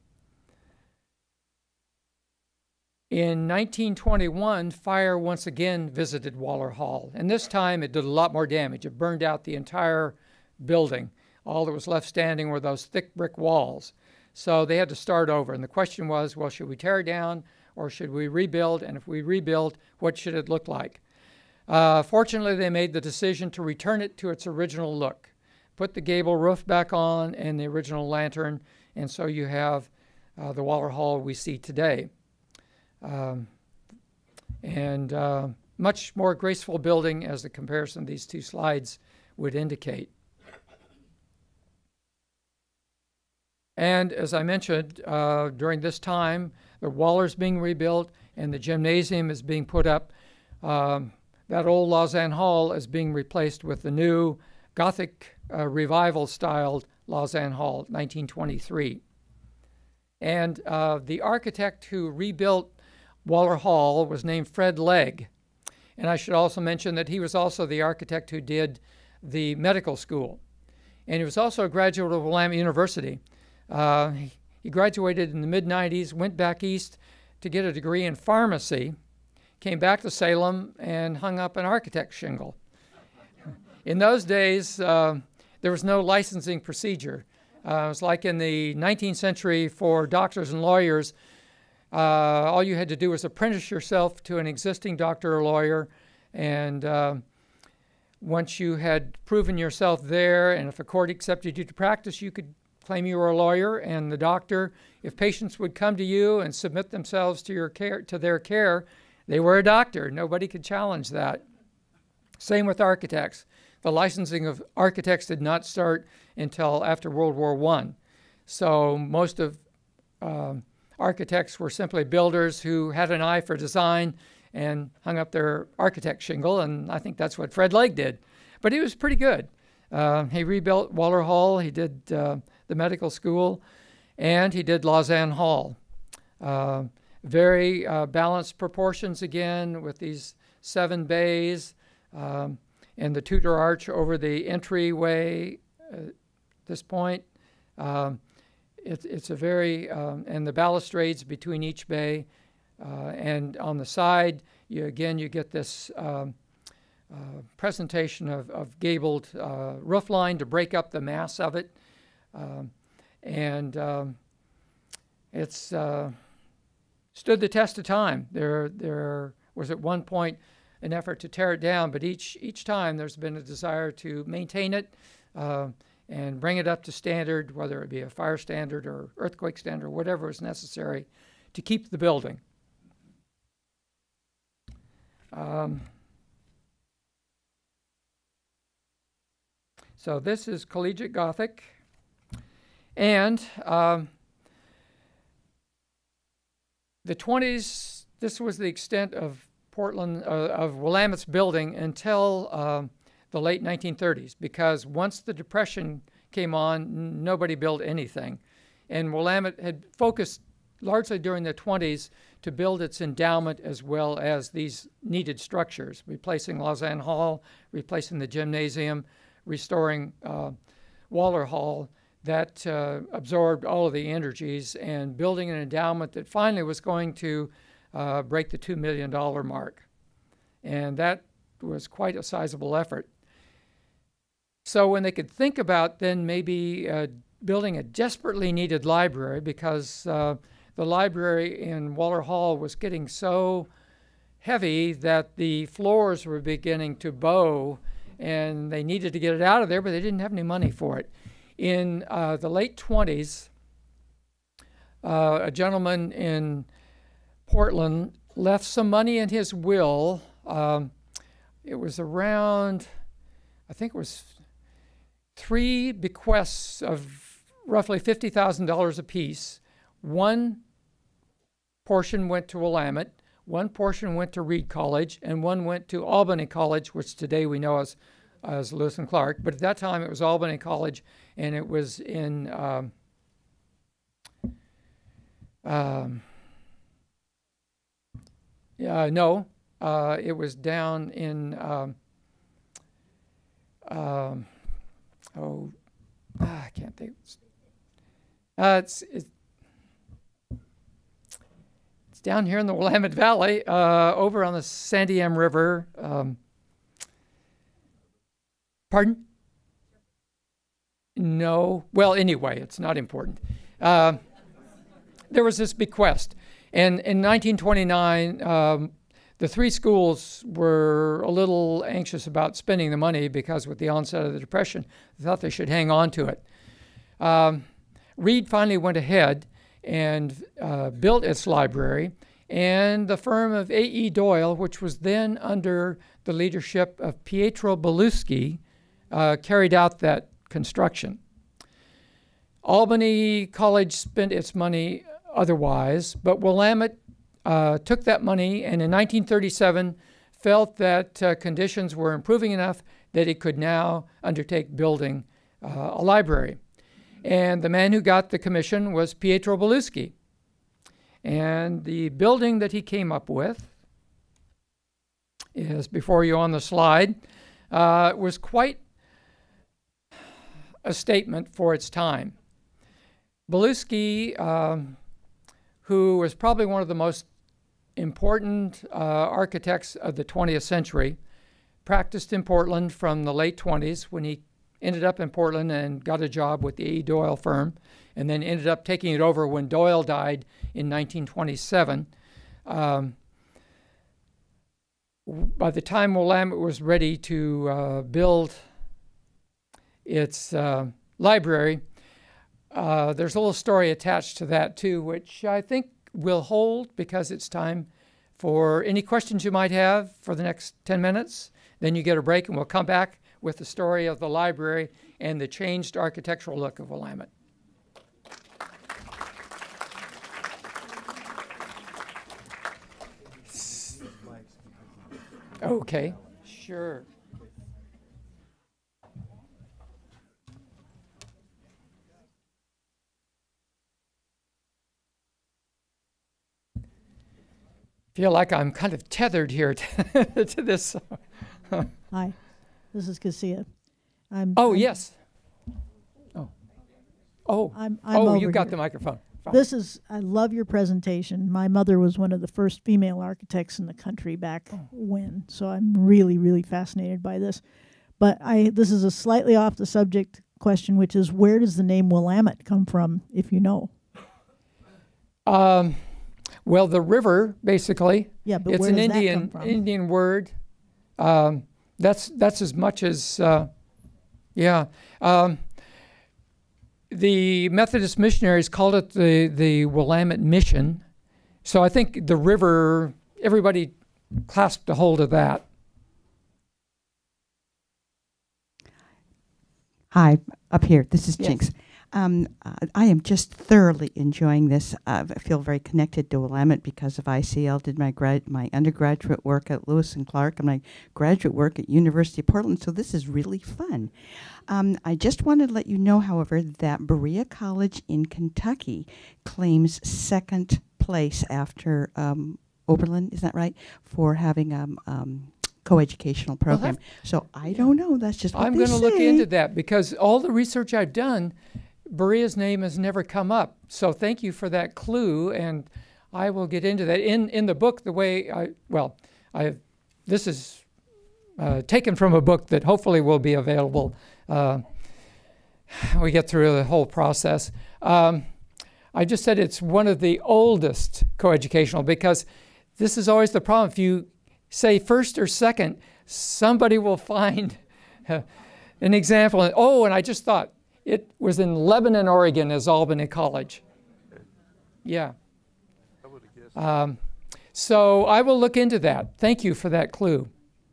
In 1921, fire once again visited Waller Hall, and this time it did a lot more damage. It burned out the entire building. All that was left standing were those thick brick walls. So they had to start over, and the question was, well, should we tear down or should we rebuild? And if we rebuild, what should it look like? Fortunately, they made the decision to return it to its original look. Put the gable roof back on and the original lantern, and so you have the Waller Hall we see today. Much more graceful building, as the comparison of these two slides would indicate. And as I mentioned, during this time, the Waller's being rebuilt and the gymnasium is being put up. That old Lausanne Hall is being replaced with the new Gothic revival-styled Lausanne Hall, 1923. And the architect who rebuilt Waller Hall was named Fred Legg. And I should also mention that he was also the architect who did the medical school. And he was also a graduate of Willamette University. He graduated in the mid-90s, went back east to get a degree in pharmacy, came back to Salem, and hung up an architect shingle. In those days, there was no licensing procedure. It was like in the 19th century for doctors and lawyers. All you had to do was apprentice yourself to an existing doctor or lawyer, and once you had proven yourself there, and if a court accepted you to practice, you could claim you were a lawyer. And the doctor, if patients would come to you and submit themselves to your care, to their care, they were a doctor. Nobody could challenge that. Same with architects. the licensing of architects did not start until after World War I. So most of architects were simply builders who had an eye for design and hung up their architect shingle, and I think that's what Fred Legg did. But he was pretty good. He rebuilt Waller Hall, he did the medical school, and he did Lausanne Hall. Very balanced proportions again, with these 7 bays and the Tudor arch over the entryway at this point. It's a very, and the balustrades between each bay. And on the side, you get this presentation of gabled roof line to break up the mass of it. It's stood the test of time. There was at one point an effort to tear it down, but each time there's been a desire to maintain it and bring it up to standard, whether it be a fire standard or earthquake standard, whatever is necessary to keep the building. So this is Collegiate Gothic, and the 20s, this was the extent of Portland, of Willamette's building until the late 1930s, because once the Depression came on, nobody built anything. And Willamette had focused largely during the 20s to build its endowment as well as these needed structures, replacing Lausanne Hall, replacing the gymnasium, restoring Waller Hall, that absorbed all of the energies, and building an endowment that finally was going to break the $2 million mark. And that was quite a sizable effort. So when they could think about then maybe building a desperately needed library, because the library in Waller Hall was getting so heavy that the floors were beginning to bow, and they needed to get it out of there, but they didn't have any money for it. In the late 20s, a gentleman in Portland left some money in his will. It was around, I think it was 3 bequests of roughly $50,000 apiece. One portion went to Willamette, one portion went to Reed College, and one went to Albany College, which today we know as Lewis and Clark. But at that time, it was Albany College, and it was in it was down in I can't think. It's down here in the Willamette Valley, over on the Sandiam River. Pardon? No. Well, anyway, it's not important. There was this bequest. And in 1929, the 3 schools were a little anxious about spending the money because with the onset of the Depression, they thought they should hang on to it. Reed finally went ahead and built its library, and the firm of A.E. Doyle, which was then under the leadership of Pietro Beluschi, carried out that construction. Albany College spent its money otherwise, but Willamette took that money and in 1937 felt that conditions were improving enough that it could now undertake building a library. And the man who got the commission was Pietro Beluschi. And the building that he came up with is before you on the slide. Was quite a statement for its time. Beluschi, who was probably one of the most important architects of the 20th century, practiced in Portland from the late 20s when he ended up in Portland and got a job with the A.E. Doyle firm, and then ended up taking it over when Doyle died in 1927. By the time Willamette was ready to build its library, there's a little story attached to that too, which I think will hold because it's time for any questions you might have for the next 10 minutes. Then you get a break and we'll come back with the story of the library and the changed architectural look of Willamette. Okay, sure. Feel like I'm kind of tethered here to this. Hi, this is Cassia. Yes. I'm you over got here. the microphone. Fine. I love your presentation. My mother was one of the first female architects in the country back when, so I'm really, really fascinated by this. But this is a slightly off the subject question, which is, where does the name Willamette come from, if you know? Well, the river, basically. Yeah, but it's where an does that come from? Indian word. That's as much as the Methodist missionaries called it the Willamette Mission. So I think the river, everybody clasped a hold of that. Hi, up here. This is Yes. Jinx. I am just thoroughly enjoying this. I feel very connected to Willamette because of ICL. Did my undergraduate work at Lewis and Clark and my graduate work at University of Portland. So this is really fun. I just wanted to let you know, however, that Berea College in Kentucky claims second place after Oberlin. Is that right? For having coeducational program. So I don't know. That's just what I'm going to look into that because all the research I've done, Berea's name has never come up. So thank you for that clue, and I will get into that. In the book, the way this is taken from a book that hopefully will be available. We get through the whole process. I just said it's one of the oldest coeducational because this is always the problem. If you say first or second, somebody will find an example. And I just thought it was in Lebanon, Oregon, as Albany College. Yeah. I would have guessed. So I will look into that. Thank you for that clue.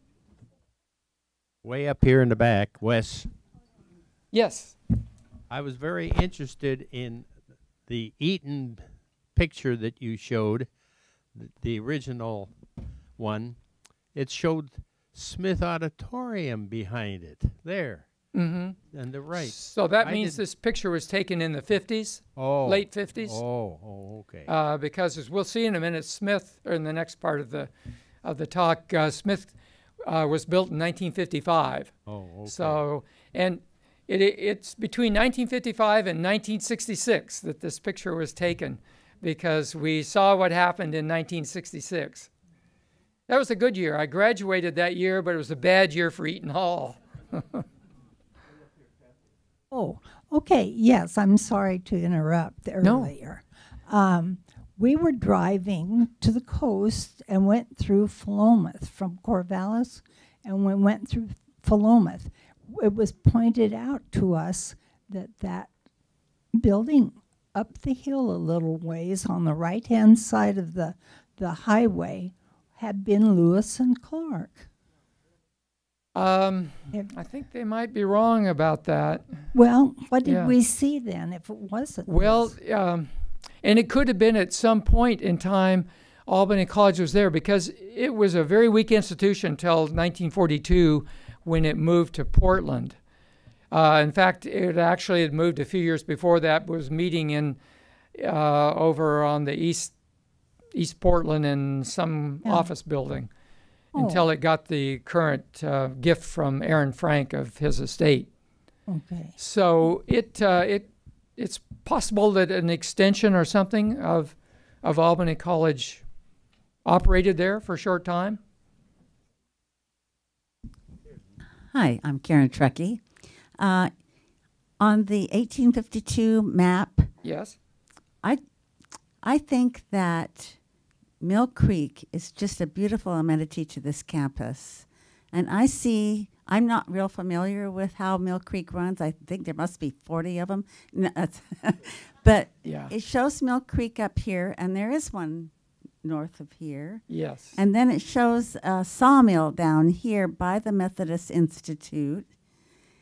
Way up here in the back, Wes. Yes. I was very interested in the Eaton picture that you showed, the original one. It showed Smith Auditorium behind it, there, on the right. So that means this picture was taken in the 50s, late 50s. Okay. Because as we'll see in a minute, Smith, or in the next part of the talk, Smith was built in 1955. Okay. So, and it's between 1955 and 1966 that this picture was taken, because we saw what happened in 1966. That was a good year. I graduated that year, but it was a bad year for Eaton Hall. Oh, okay. Yes, I'm sorry to interrupt earlier. We were driving to the coast and went through Philomath from Corvallis, and we went through Philomath. It was pointed out to us that building up the hill a little ways on the right-hand side of the highway had been Lewis and Clark. I think they might be wrong about that. Well, what did we see then if it wasn't? Well, and it could have been at some point in time Albany College was there, because it was a very weak institution until 1942 when it moved to Portland. In fact, it actually had moved a few years before that, was meeting in over on the East Portland in some office building until it got the current gift from Aaron Frank of his estate. Okay. So it's possible that an extension or something of Albany College operated there for a short time. Hi, I'm Karen Truckee. On the 1852 map, Yes. I think that Mill Creek is just a beautiful amenity to this campus. And I'm not real familiar with how Mill Creek runs. I think there must be 40 of them. No, but it shows Mill Creek up here, and there is one north of here. Yes. And then it shows a sawmill down here by the Methodist Institute.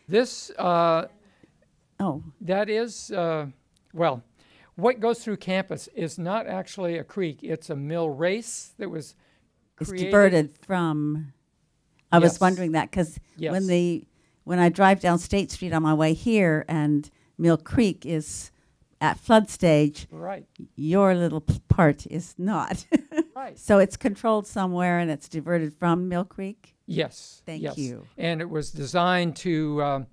This, Oh, that is, well, what goes through campus is not actually a creek. It's a mill race that was It's created. diverted from. I was Yes. wondering that because Yes. when I drive down State Street on my way here and Mill Creek is at flood stage, Right, your little part is not. right. So it's controlled somewhere and it's diverted from Mill Creek. Yes. Thank yes. you. And it was designed to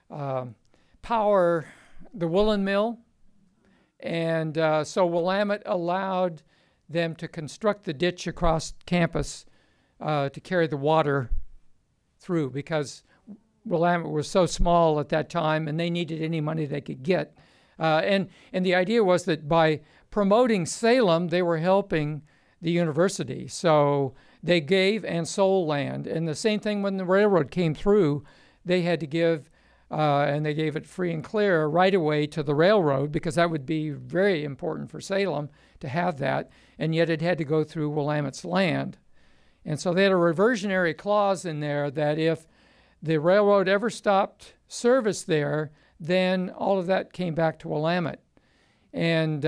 power the woolen mill. And so Willamette allowed them to construct the ditch across campus to carry the water through, because Willamette was so small at that time and they needed any money they could get. And the idea was that by promoting Salem, they were helping the university. So they gave and sold land. And the same thing when the railroad came through, they had to give, and they gave it free and clear right away to the railroad, because that would be very important for Salem to have that. And yet it had to go through Willamette's land. And so they had a reversionary clause in there that if the railroad ever stopped service there, then all of that came back to Willamette. And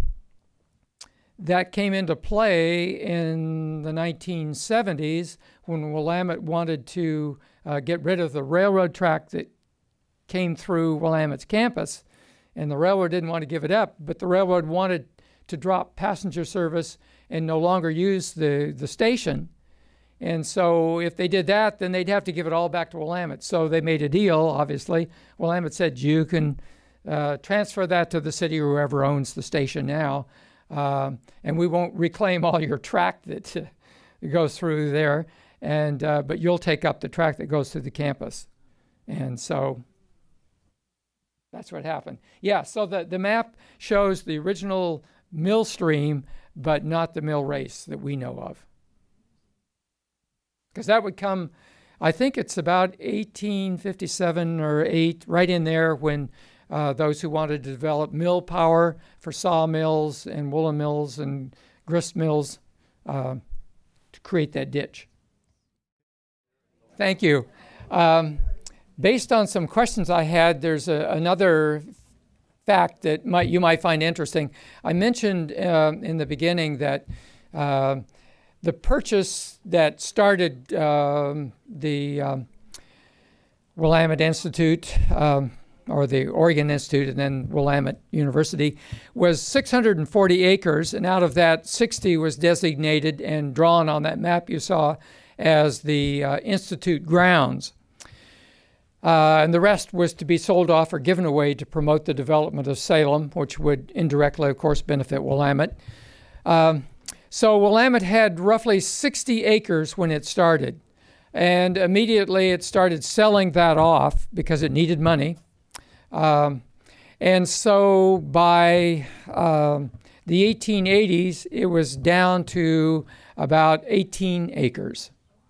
that came into play in the 1970s when Willamette wanted to get rid of the railroad track that came through Willamette's campus. And the railroad didn't want to give it up, but the railroad wanted to drop passenger service and no longer use the station. And so if they did that, then they'd have to give it all back to Willamette. So they made a deal, obviously. Willamette said, you can transfer that to the city or whoever owns the station now, and we won't reclaim all your track that goes through there, and but you'll take up the track that goes through the campus. And so that's what happened. Yeah, so the map shows the original mill stream, but not the mill race that we know of. Because that would come, I think it's about 1857 or 8, right in there, when those who wanted to develop mill power for sawmills and woolen mills and grist mills to create that ditch. Thank you. Based on some questions I had, there's another fact that you might find interesting. I mentioned in the beginning that the purchase that started the Willamette Institute, or the Oregon Institute, and then Willamette University, was 640 acres, and out of that, 60 was designated and drawn on that map you saw as the Institute grounds. And the rest was to be sold off or given away to promote the development of Salem, which would indirectly, of course, benefit Willamette. So Willamette had roughly 60 acres when it started, and immediately it started selling that off because it needed money. And so by the 1880s, it was down to about 18 acres,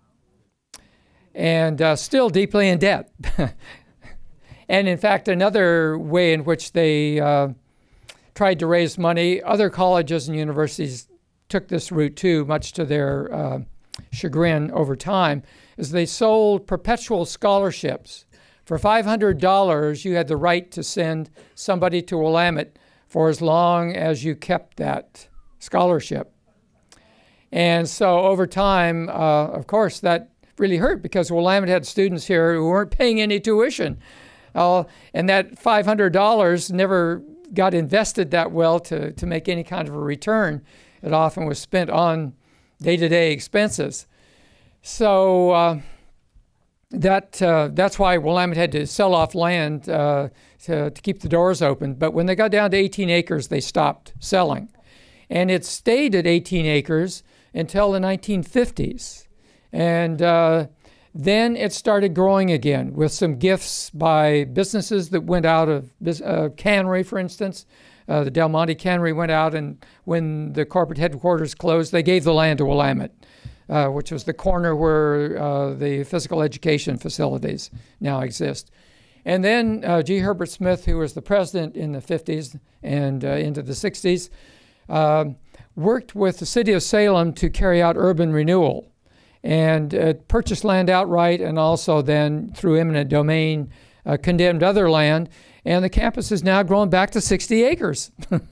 and still deeply in debt. And in fact, another way in which they tried to raise money, other colleges and universities took this route too, much to their chagrin over time, is they sold perpetual scholarships. For $500, you had the right to send somebody to Willamette for as long as you kept that scholarship. And so over time, of course, that really hurt, because Willamette had students here who weren't paying any tuition. And that $500 never got invested that well to make any kind of a return. It often was spent on day-to-day expenses. So that's why Willamette had to sell off land to keep the doors open. But when they got down to 18 acres, they stopped selling. And it stayed at 18 acres until the 1950s. And then it started growing again with some gifts by businesses that went out of cannery, for instance. The Del Monte Cannery went out, and when the corporate headquarters closed, they gave the land to Willamette, which was the corner where the physical education facilities now exist. And then G. Herbert Smith, who was the president in the 50s and into the 60s, worked with the city of Salem to carry out urban renewal, and purchased land outright, and also then through eminent domain condemned other land, and the campus is now grown back to 60 acres.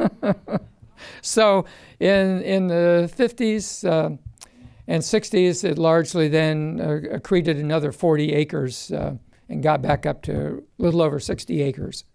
So in the 50s and 60s, it largely then accreted another 40 acres and got back up to a little over 60 acres.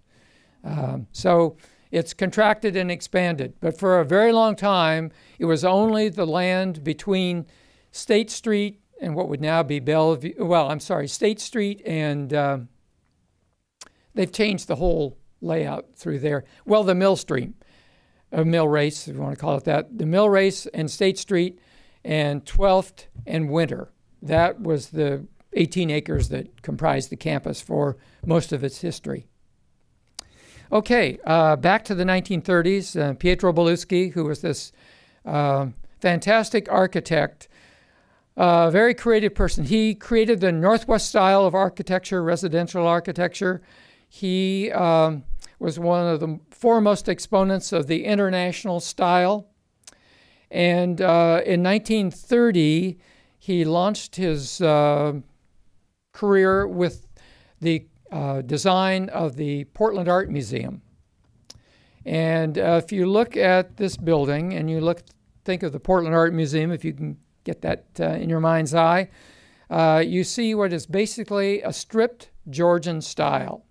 So it's contracted and expanded. But for a very long time, it was only the land between State Street and what would now be Bellevue. Well, I'm sorry, State Street and they've changed the whole layout through there. Well, the Mill Stream, Mill Race, if you want to call it that. The Mill Race and State Street and 12th and Winter. That was the 18 acres that comprised the campus for most of its history. Okay, back to the 1930s. Pietro Beluschi, who was this fantastic architect, very creative person. He created the Northwest style of architecture, residential architecture. He was one of the foremost exponents of the international style. And in 1930, he launched his career with the design of the Portland Art Museum. And if you look at this building and you think of the Portland Art Museum, if you can get that in your mind's eye, you see what is basically a stripped Georgian style.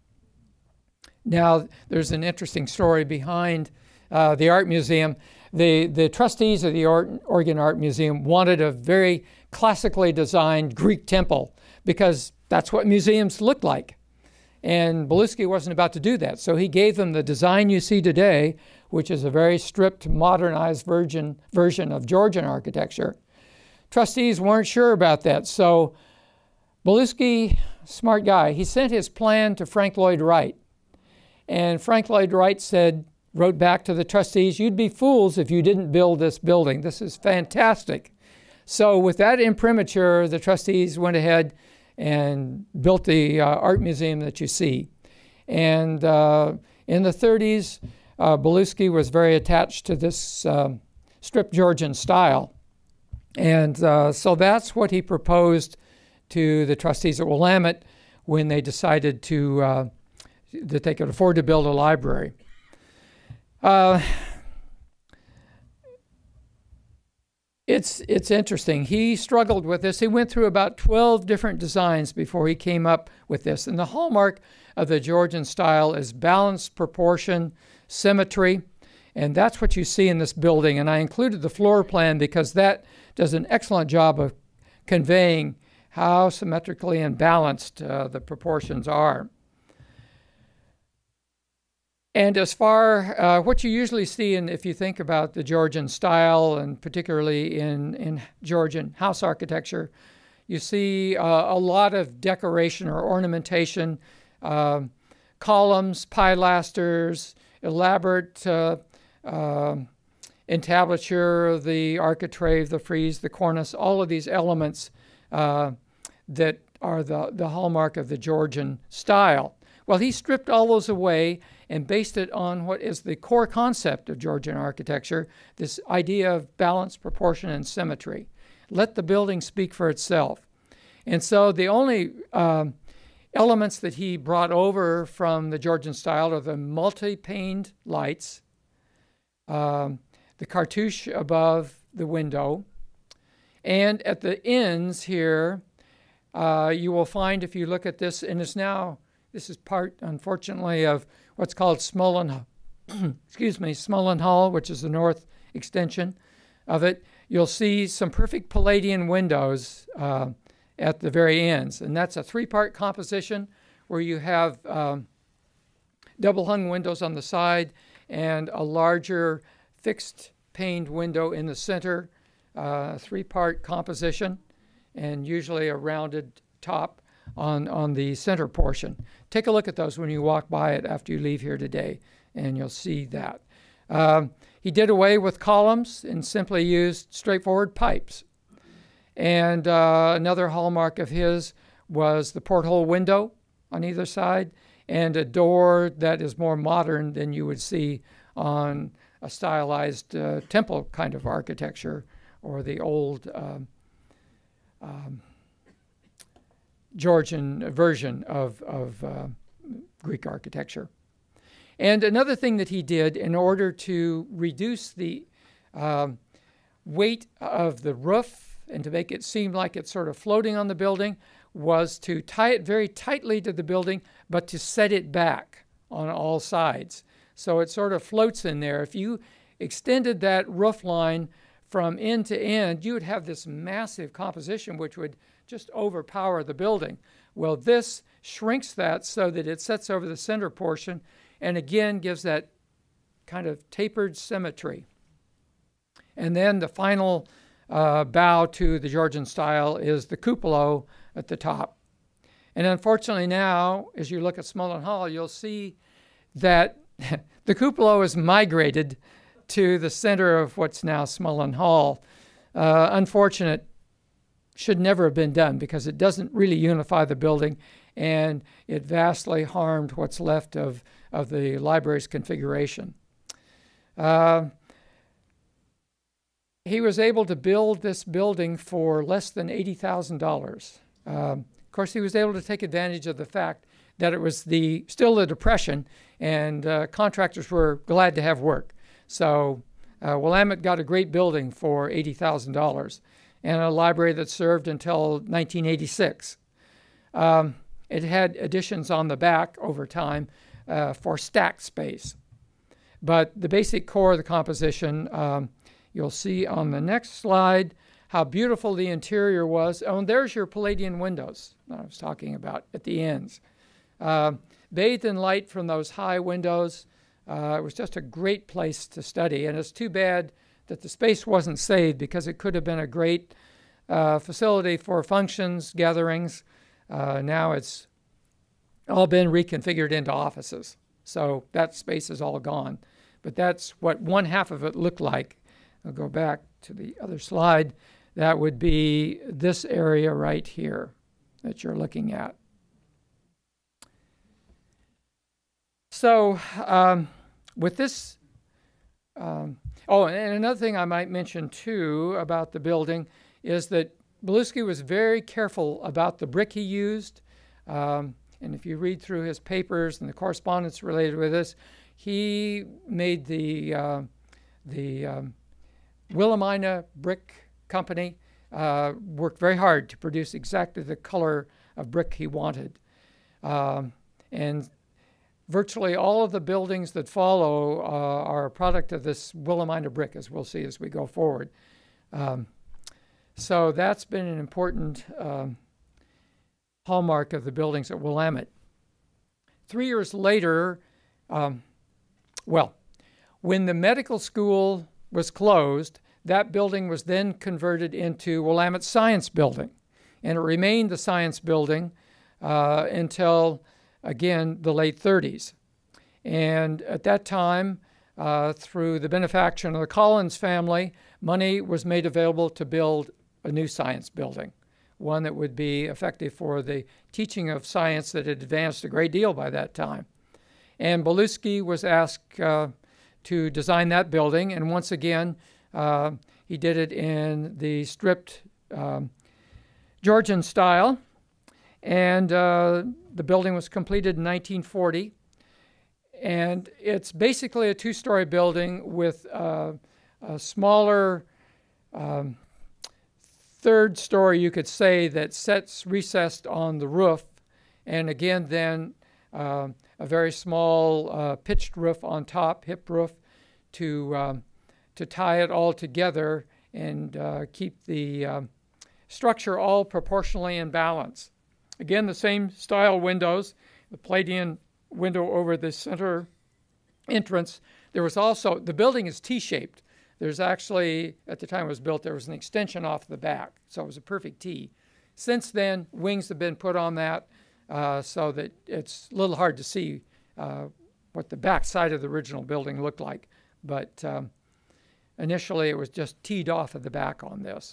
Now, there's an interesting story behind the art museum. The trustees of the Oregon Art Museum wanted a very classically designed Greek temple because that's what museums look like. And Beluschi wasn't about to do that. So he gave them the design you see today, which is a very stripped, modernized version of Georgian architecture. Trustees weren't sure about that. So Beluschi, smart guy, he sent his plan to Frank Lloyd Wright. And Frank Lloyd Wright wrote back to the trustees, "You'd be fools if you didn't build this building. This is fantastic." So with that imprimatur, the trustees went ahead and built the art museum that you see. And in the 30s, Beluschi was very attached to this stripped Georgian style. And so that's what he proposed to the trustees at Willamette when they decided that they could afford to build a library. It's interesting. He struggled with this. He went through about 12 different designs before he came up with this. And the hallmark of the Georgian style is balance, proportion, symmetry. And that's what you see in this building. And I included the floor plan because that does an excellent job of conveying how symmetrically and balanced the proportions are. And as far what you usually see, if you think about the Georgian style, and particularly in Georgian house architecture, you see a lot of decoration or ornamentation, columns, pilasters, elaborate entablature, the architrave, the frieze, the cornice, all of these elements that are the hallmark of the Georgian style. Well, he stripped all those away and based it on what is the core concept of Georgian architecture, this idea of balance, proportion, and symmetry. Let the building speak for itself. And so the only elements that he brought over from the Georgian style are the multi-paned lights, the cartouche above the window, and at the ends here, you will find, if you look at this, and this is part, unfortunately, of what's called Smollen Hall, which is the north extension of it. You'll see some perfect Palladian windows at the very ends. And that's a three-part composition where you have double-hung windows on the side and a larger fixed paned window in the center, three-part composition, and usually a rounded top on the center portion. Take a look at those when you walk by it after you leave here today, and you'll see that. He did away with columns and simply used straightforward pipes. And another hallmark of his was the porthole window on either side and a door that is more modern than you would see on a stylized temple kind of architecture or the old Georgian version of Greek architecture. And another thing that he did in order to reduce the weight of the roof and to make it seem like it's sort of floating on the building was to tie it very tightly to the building, but to set it back on all sides. So it sort of floats in there. If you extended that roof line from end to end, you would have this massive composition which would just overpower the building. Well, this shrinks that so that it sets over the center portion and again gives that kind of tapered symmetry. And then the final bow to the Georgian style is the cupola at the top. And unfortunately now, as you look at Smullen Hall, you'll see that the cupola is migrated to the center of what's now Smullen Hall. Unfortunate, should never have been done because it doesn't really unify the building and it vastly harmed what's left of the library's configuration. He was able to build this building for less than $80,000. Of course, he was able to take advantage of the fact that it was still the Depression and contractors were glad to have work. So Willamette got a great building for $80,000 and a library that served until 1986. It had additions on the back over time for stacked space. But the basic core of the composition, you'll see on the next slide how beautiful the interior was. Oh, and there's your Palladian windows that I was talking about at the ends. Bathed in light from those high windows, it was just a great place to study. And it's too bad that the space wasn't saved because it could have been a great facility for functions, gatherings. Now it's all been reconfigured into offices. So that space is all gone. But that's what one half of it looked like. I'll go back to the other slide. That would be this area right here that you're looking at. So with this, oh, and another thing I might mention too about the building is that Beluski was very careful about the brick he used. And if you read through his papers and the correspondence related with this, he made the Willamette brick company worked very hard to produce exactly the color of brick he wanted. And virtually all of the buildings that follow are a product of this Willamette brick, as we'll see as we go forward. So that's been an important hallmark of the buildings at Willamette. 3 years later, well, when the medical school was closed, that building was then converted into Willamette Science Building. And it remained the Science Building until, again, the late 30s. And at that time, through the benefaction of the Collins family, money was made available to build a new science building, one that would be effective for the teaching of science that had advanced a great deal by that time. And Beluski was asked to design that building, and once again, he did it in the stripped Georgian style, and the building was completed in 1940. And it's basically a two-story building with a smaller third story, you could say, that sits recessed on the roof, and again then a very small pitched roof on top, hip roof, to tie it all together and keep the structure all proportionally in balance. Again, the same style windows, the Palladian window over the center entrance. There was also, the building is T-shaped. There's actually, at the time it was built, there was an extension off the back, so it was a perfect T. Since then, wings have been put on that so that it's a little hard to see what the back side of the original building looked like. But initially, it was just teed off of the back on this.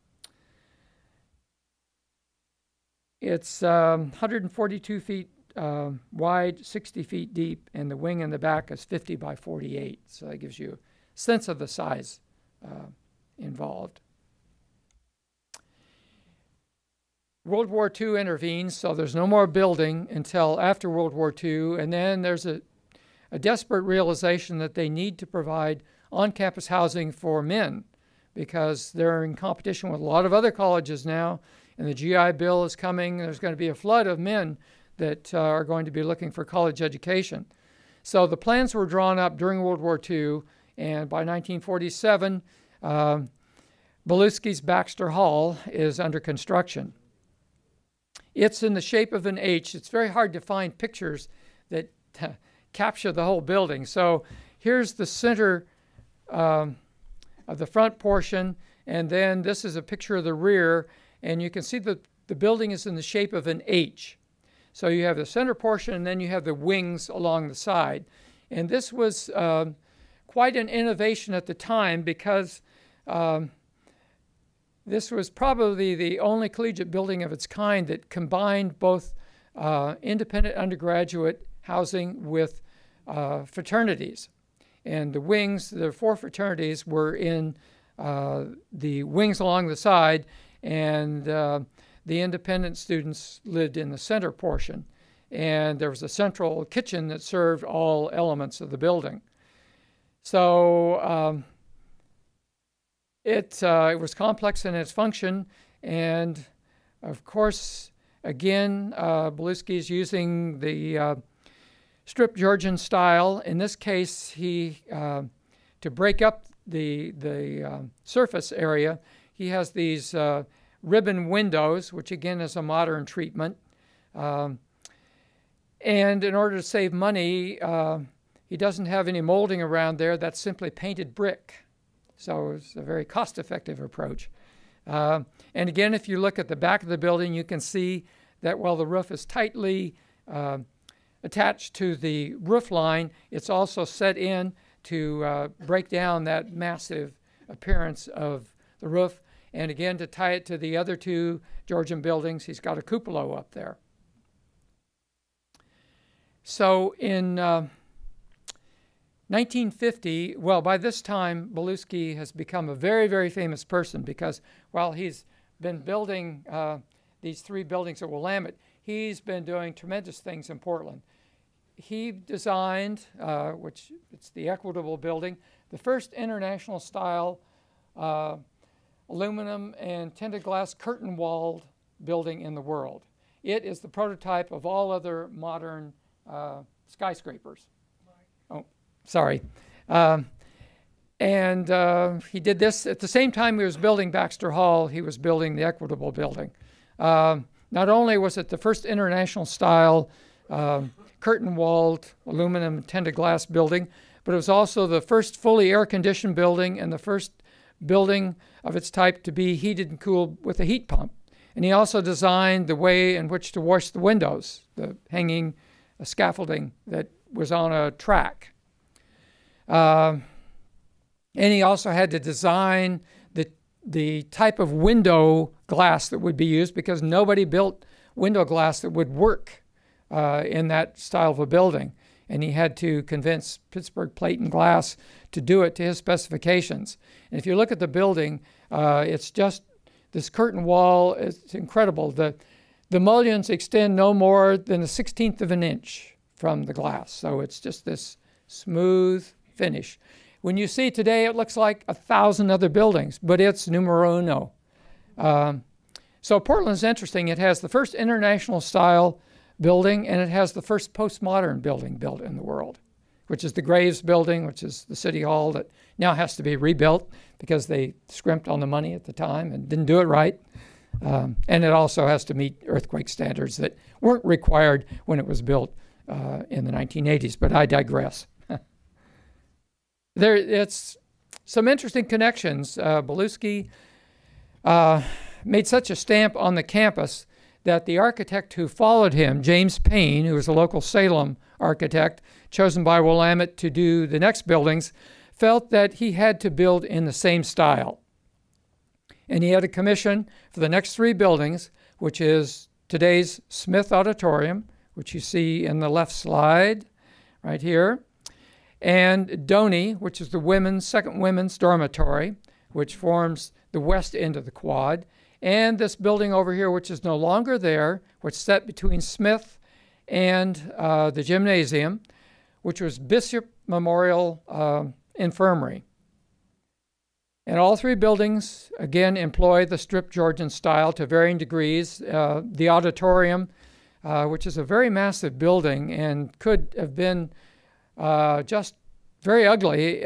It's 142 feet wide, 60 feet deep, and the wing in the back is 50 by 48. So that gives you a sense of the size involved. World War II intervenes, so there's no more building until after World War II, and then there's a desperate realization that they need to provide on-campus housing for men because they're in competition with a lot of other colleges now, and the GI Bill is coming. There's going to be a flood of men that are going to be looking for college education. So the plans were drawn up during World War II, and by 1947, Beluski's Baxter Hall is under construction. It's in the shape of an H. It's very hard to find pictures that capture the whole building. So here's the center of the front portion, and then this is a picture of the rear, and you can see that the building is in the shape of an H. So you have the center portion, and then you have the wings along the side. And this was quite an innovation at the time because this was probably the only collegiate building of its kind that combined both independent undergraduate housing with fraternities. And the wings, the 4 fraternities were in the wings along the side, and the independent students lived in the center portion. And there was a central kitchen that served all elements of the building. So it was complex in its function, and of course, again, Beluski is using the strip Georgian style. In this case, he to break up the surface area, he has these ribbon windows, which again is a modern treatment. And in order to save money, he doesn't have any molding around there. That's simply painted brick. So it's a very cost-effective approach. And again, if you look at the back of the building, you can see that while the roof is tightly attached to the roof line, it's also set in to break down that massive appearance of the roof. And again, to tie it to the other 2 Georgian buildings, he's got a cupola up there. So in 1950, well, by this time, Beluski has become a very, very famous person because while he's been building these 3 buildings at Willamette, he's been doing tremendous things in Portland. He designed, which it's the Equitable Building, the first international style aluminum and tinted glass curtain-walled building in the world. It is the prototype of all other modern skyscrapers. Oh, sorry. And he did this at the same time he was building Baxter Hall. He was building the Equitable Building. Not only was it the first international style curtain-walled aluminum and tinted glass building, but it was also the first fully air-conditioned building and the first building of its type to be heated and cooled with a heat pump. And he also designed the way in which to wash the windows, the hanging scaffolding that was on a track. And he also had to design the type of window glass that would be used because nobody built window glass that would work in that style of a building. And he had to convince Pittsburgh Plate and Glass to do it to his specifications. And if you look at the building, it's just this curtain wall. It's incredible. The mullions extend no more than a 1/16 of an inch from the glass. So it's just this smooth finish. When you see it today, it looks like 1,000 other buildings, but it's numero uno. So Portland's interesting. It has the first international style building, and it has the first postmodern building built in the world, which is the Graves Building, which is the City Hall that now has to be rebuilt because they scrimped on the money at the time and didn't do it right. And it also has to meet earthquake standards that weren't required when it was built in the 1980s, but I digress. It's some interesting connections. Beluski made such a stamp on the campus that the architect who followed him, James Payne, who was a local Salem architect chosen by Willamette to do the next buildings, felt that he had to build in the same style. And he had a commission for the next 3 buildings, which is today's Smith Auditorium, which you see in the left slide right here, and Doney, which is the second women's dormitory, which forms the west end of the quad, and this building over here, which is no longer there, which set between Smith and the gymnasium, which was Bishop Memorial Infirmary. And all three buildings, again, employ the strip Georgian style to varying degrees. The auditorium, which is a very massive building and could have been just very ugly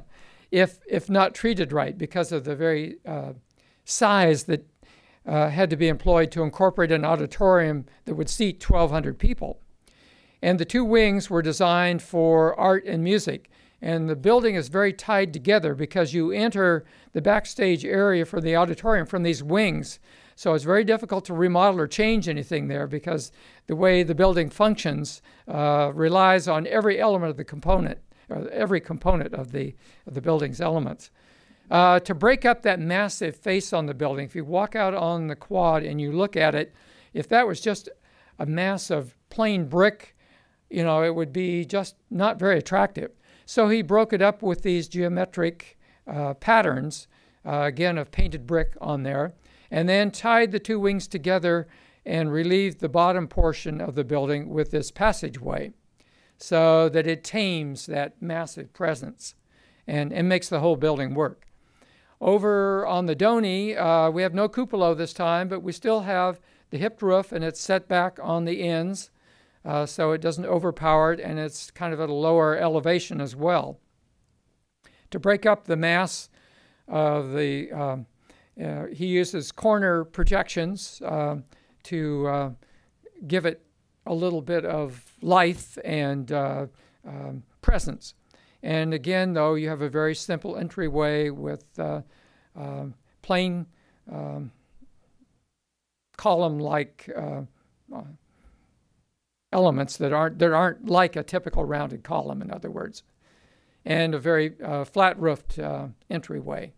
if not treated right, because of the very size that had to be employed to incorporate an auditorium that would seat 1,200 people. And the two wings were designed for art and music. And the building is very tied together because you enter the backstage area for the auditorium from these wings. So it's very difficult to remodel or change anything there because the way the building functions relies on every element of the component, or every component of the building's elements. To break up that massive face on the building, if you walk out on the quad and you look at it, if that was just a mass of plain brick, it would be just not very attractive. So he broke it up with these geometric patterns, again, of painted brick on there, and then tied the two wings together and relieved the bottom portion of the building with this passageway so that it tames that massive presence and makes the whole building work. Over on the Donny, we have no cupola this time, but we still have the hipped roof, and it's set back on the ends, so it doesn't overpower it, and it's kind of at a lower elevation as well. To break up the mass of he uses corner projections to give it a little bit of life and presence. And again, though, you have a very simple entryway with plain column-like elements that aren't like a typical rounded column, in other words, and a very flat-roofed entryway.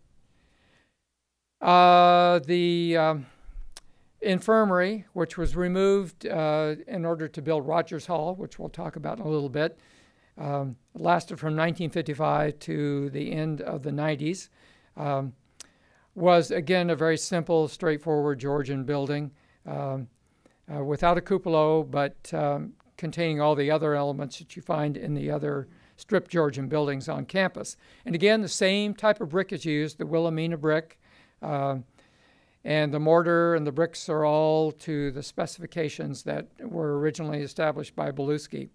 The infirmary, which was removed in order to build Rogers Hall, which we'll talk about in a little bit, lasted from 1955 to the end of the 90s, was again a very simple, straightforward Georgian building without a cupola, but containing all the other elements that you find in the other strip Georgian buildings on campus. And again, the same type of brick is used, the Willamette brick, and the mortar and the bricks are all to the specifications that were originally established by Beluski.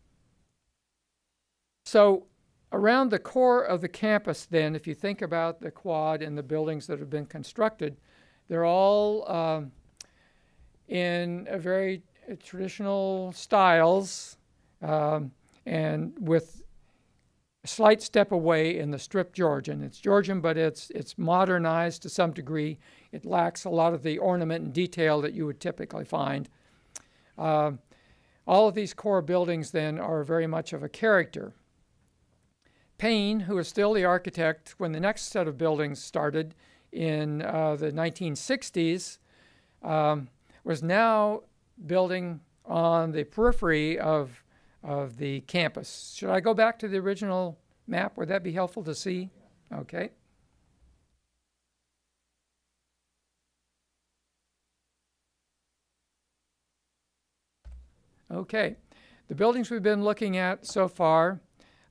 So around the core of the campus then, if you think about the quad and the buildings that have been constructed, they're all in a very traditional styles and with a slight step away in the strip Georgian. It's Georgian, but it's modernized to some degree. It lacks a lot of the ornament and detail that you would typically find. All of these core buildings then are very much of a character. Payne, who is still the architect when the next set of buildings started in the 1960s, was now building on the periphery of the campus. Should I go back to the original map? Would that be helpful to see? Okay. Okay. The buildings we've been looking at so far,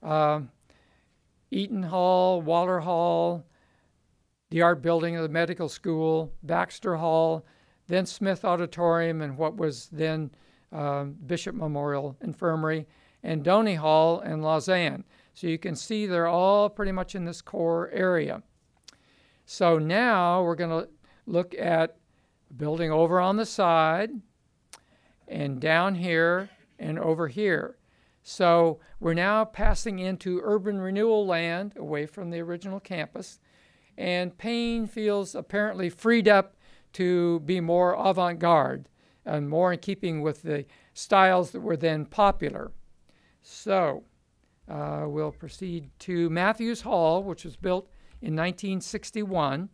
Eaton Hall, Waller Hall, the art building of the medical school, Baxter Hall, then Smith Auditorium and what was then Bishop Memorial Infirmary, and Donny Hall and Lausanne. So you can see they're all pretty much in this core area. So now we're going to look at a building over on the side and down here and over here. So we're now passing into urban renewal land away from the original campus, and Payne feels apparently freed up to be more avant-garde and more in keeping with the styles that were then popular. So we'll proceed to Matthews Hall, which was built in 1961.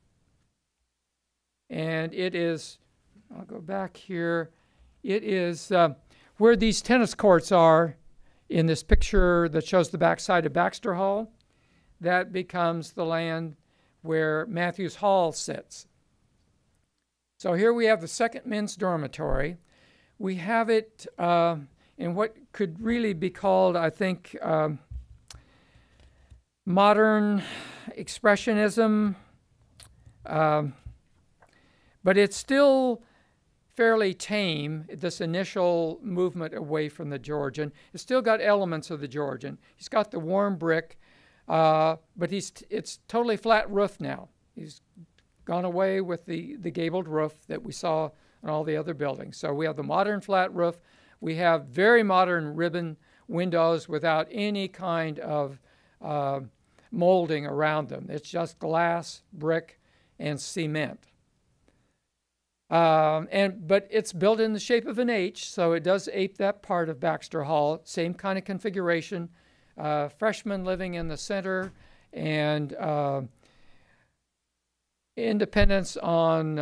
And it is, I'll go back here, it is where these tennis courts are in this picture that shows the backside of Baxter Hall. That becomes the land where Matthews Hall sits. So here we have the second men's dormitory. We have it in what could really be called, I think, modern expressionism, but it's still fairly tame, this initial movement away from the Georgian. It's still got elements of the Georgian. He's got the warm brick, but it's totally flat roof now. He's gone away with the gabled roof that we saw on all the other buildings. So we have the modern flat roof. We have very modern ribbon windows without any kind of molding around them. It's just glass, brick, and cement. But it's built in the shape of an H, so it does ape that part of Baxter Hall. Same kind of configuration. Freshmen living in the center, and independents on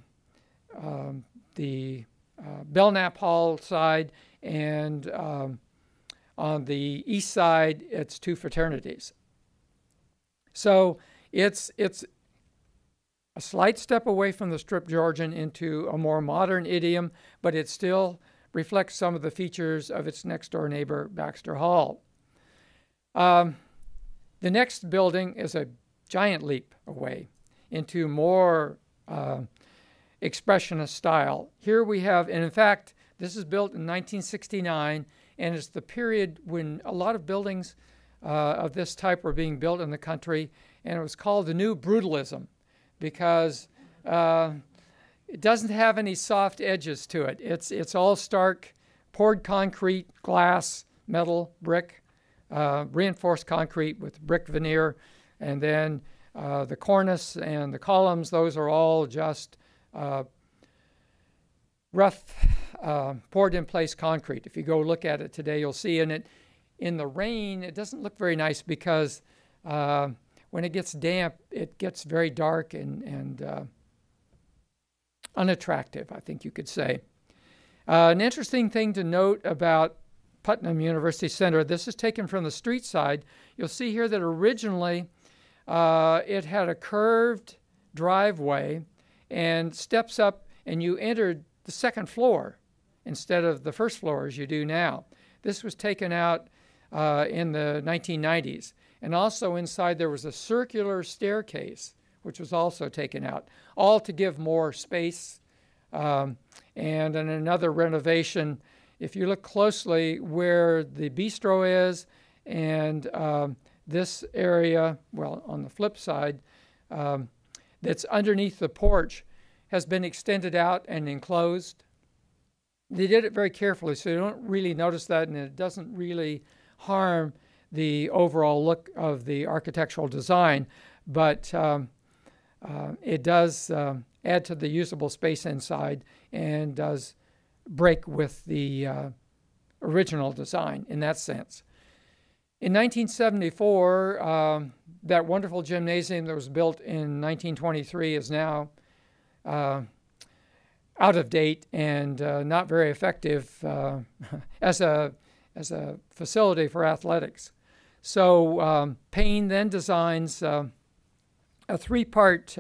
the Belknap Hall side, and on the east side, it's two fraternities. So it's a slight step away from the strip Georgian into a more modern idiom, but it still reflects some of the features of its next door neighbor, Baxter Hall. The next building is a giant leap away into more expressionist style. Here we have, and in fact, this is built in 1969, and it's the period when a lot of buildings of this type were being built in the country, and it was called the New Brutalism, because it doesn't have any soft edges to it. It's all stark, poured concrete, glass, metal, brick, reinforced concrete with brick veneer, and then the cornice and the columns, those are all just rough, poured in place concrete. If you go look at it today, you'll see in the rain, it doesn't look very nice because when it gets damp, it gets very dark and unattractive, I think you could say. An interesting thing to note about Putnam University Center, this is taken from the street side. You'll see here that originally it had a curved driveway and steps up, and you entered the second floor instead of the first floor as you do now. This was taken out in the 1990s. And also inside there was a circular staircase, which was also taken out, all to give more space. And in another renovation, if you look closely where the bistro is and this area, well, on the flip side, that's underneath the porch has been extended out and enclosed. They did it very carefully, so you don't really notice that, and it doesn't really harm the overall look of the architectural design, but it does add to the usable space inside and does break with the original design in that sense. In 1974, that wonderful gymnasium that was built in 1923 is now out of date and not very effective as a facility for athletics. So Payne then designs a three-part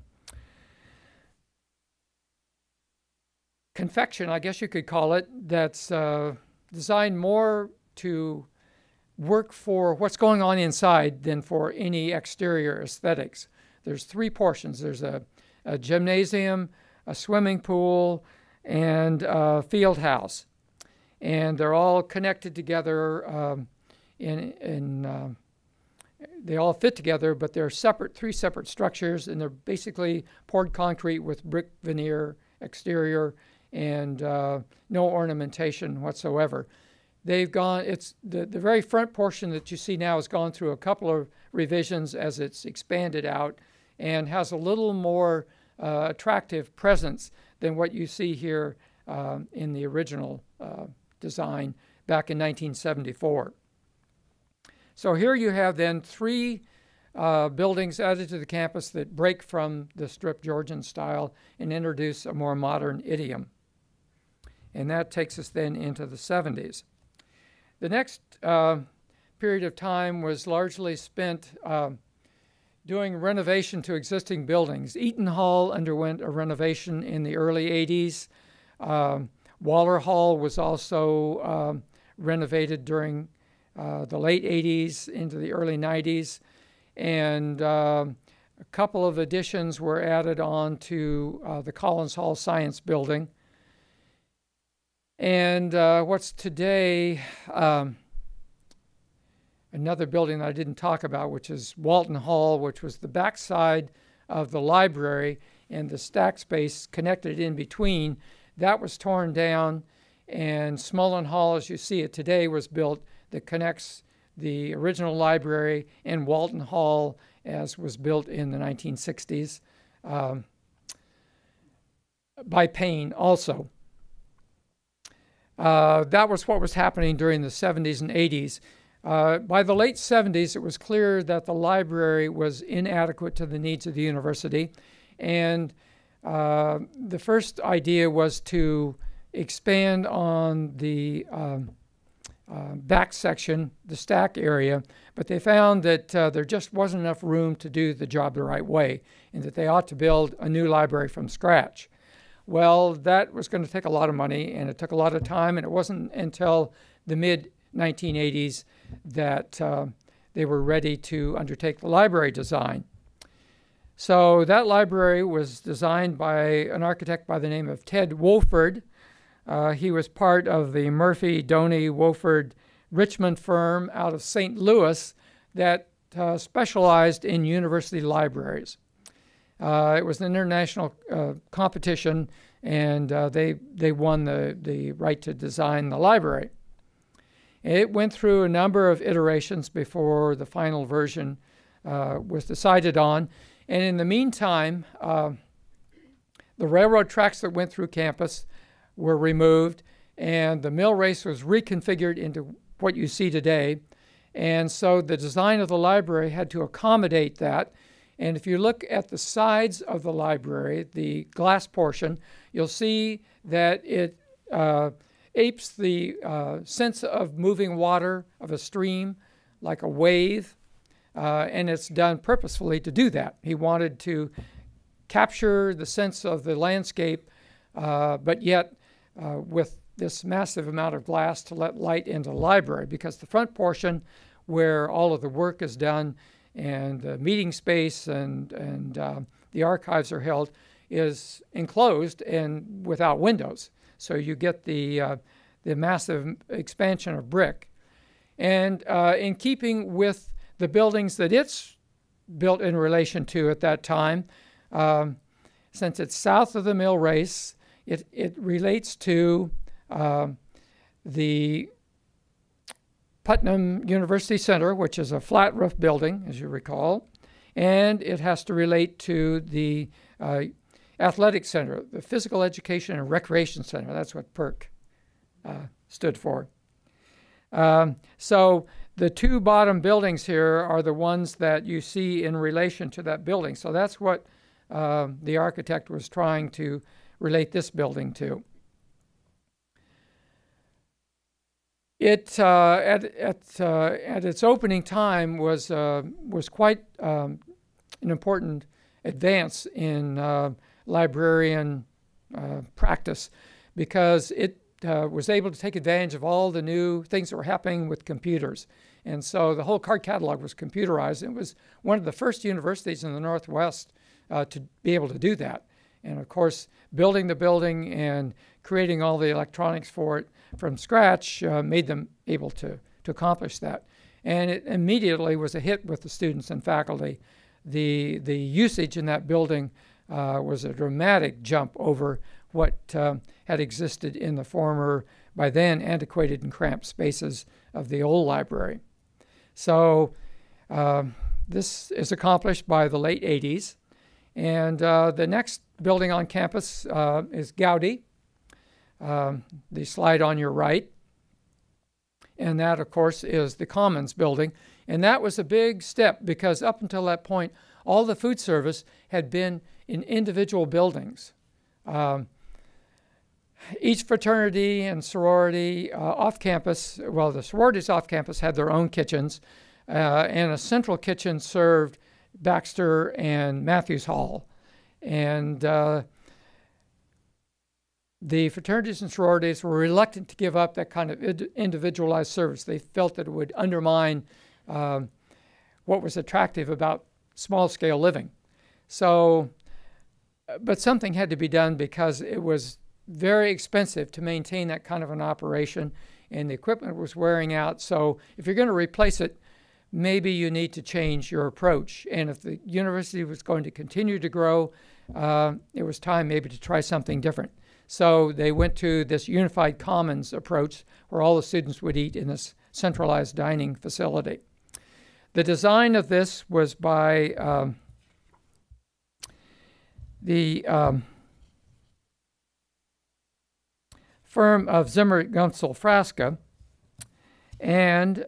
confection, I guess you could call it, that's designed more to work for what's going on inside than for any exterior aesthetics. There's three portions. There's a gymnasium, a swimming pool, and a field house. And they're all connected together they all fit together, but they're three separate structures, and they're basically poured concrete with brick veneer exterior and no ornamentation whatsoever. They've gone, it's the very front portion that you see now has gone through a couple of revisions as it's expanded out and has a little more attractive presence than what you see here in the original design back in 1974. So here you have then three buildings added to the campus that break from the strip Georgian style and introduce a more modern idiom. And that takes us then into the 70s. The next period of time was largely spent doing renovation to existing buildings. Eaton Hall underwent a renovation in the early 80s. Waller Hall was also renovated during the late 80s into the early 90s. And a couple of additions were added on to the Collins Hall Science Building. And what's today another building that I didn't talk about, which is Walton Hall, which was the backside of the library, and the stack space connected in between. That was torn down, and Smullen Hall, as you see it today, was built that connects the original library and Walton Hall, as was built in the 1960s by Payne also. That was what was happening during the 70s and 80s. By the late 70s, it was clear that the library was inadequate to the needs of the university, and the first idea was to expand on the back section, the stack area, but they found that there just wasn't enough room to do the job the right way, and that they ought to build a new library from scratch. Well, that was going to take a lot of money, and it took a lot of time, and it wasn't until the mid-1980s that they were ready to undertake the library design. So that library was designed by an architect by the name of Ted Wolford. He was part of the Murphy, Doney, Wolford, Richmond firm out of St. Louis that specialized in university libraries. It was an international competition, and they won the right to design the library. It went through a number of iterations before the final version was decided on. And in the meantime, the railroad tracks that went through campus were removed, and the mill race was reconfigured into what you see today. And so the design of the library had to accommodate that. And if you look at the sides of the library, the glass portion, you'll see that it apes the sense of moving water of a stream like a wave, and it's done purposefully to do that. He wanted to capture the sense of the landscape, but yet with this massive amount of glass to let light into the library, because the front portion where all of the work is done and the meeting space and the archives are held is enclosed and without windows. So you get the massive expansion of brick. And in keeping with the buildings that it's built in relation to at that time, since it's south of the mill race, it relates to the Putnam University Center, which is a flat roof building, as you recall, and it has to relate to the athletic center, the Physical Education and Recreation Center. That's what PERC stood for. So the two bottom buildings here are the ones that you see in relation to that building. So that's what the architect was trying to relate this building to. It at its opening time was quite an important advance in librarian practice, because it was able to take advantage of all the new things that were happening with computers. And so the whole card catalog was computerized. It was one of the first universities in the Northwest to be able to do that. And of course, building the building and creating all the electronics for it from scratch made them able to accomplish that. And it immediately was a hit with the students and faculty. The usage in that building was a dramatic jump over what had existed in the former, by then, antiquated and cramped spaces of the old library. So this is accomplished by the late 80s. And the next building on campus is Gaudi, the slide on your right. And that, of course, is the Commons building. And that was a big step, because up until that point, all the food service had been in individual buildings. Each fraternity and sorority off campus, well, the sororities off campus had their own kitchens, and a central kitchen served Baxter and Matthews Hall. And the fraternities and sororities were reluctant to give up that kind of individualized service. They felt that it would undermine what was attractive about small-scale living. So, but something had to be done because it was very expensive to maintain that kind of an operation, and the equipment was wearing out. So if you're going to replace it, maybe you need to change your approach. And if the university was going to continue to grow, it was time maybe to try something different. So they went to this unified commons approach where all the students would eat in this centralized dining facility. The design of this was by the firm of Zimmer, Gunsel, Frasca, and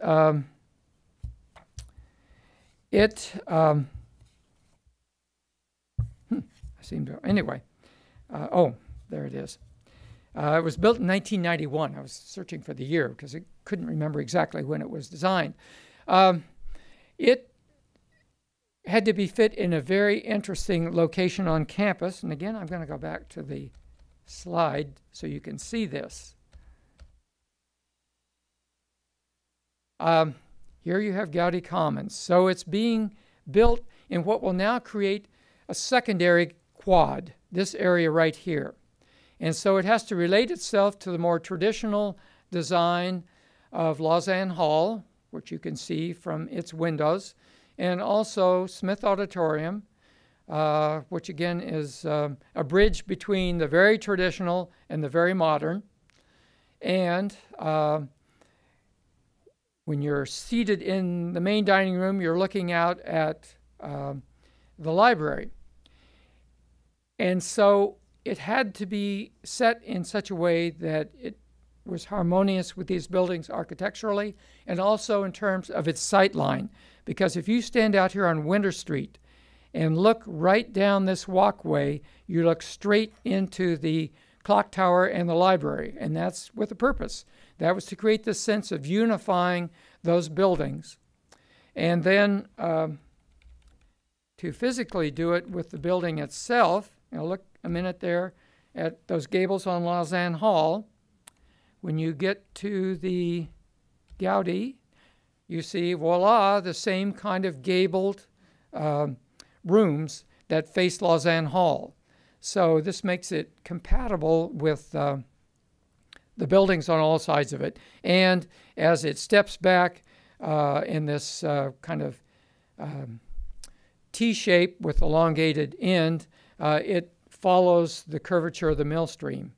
there it is. It was built in 1991. I was searching for the year because I couldn't remember exactly when it was designed. It had to be fit in a very interesting location on campus. And again, I'm going to go back to the slide so you can see this. Here you have Gowdy Commons. So it's being built in what will now create a secondary quad, this area right here. And so it has to relate itself to the more traditional design of Lausanne Hall, which you can see from its windows, and also Smith Auditorium, which again is a bridge between the very traditional and the very modern. And when you're seated in the main dining room, you're looking out at the library. And so it had to be set in such a way that it was harmonious with these buildings architecturally and also in terms of its sight line. Because if you stand out here on Winter Street and look right down this walkway, you look straight into the clock tower and the library, and that's with a purpose. That was to create this sense of unifying those buildings. And then to physically do it with the building itself, look a minute there at those gables on Lausanne Hall. When you get to the Gowdy, you see, voila, the same kind of gabled rooms that face Lausanne Hall. So this makes it compatible with the buildings on all sides of it. And as it steps back in this kind of T-shape with elongated end, it follows the curvature of the mill stream.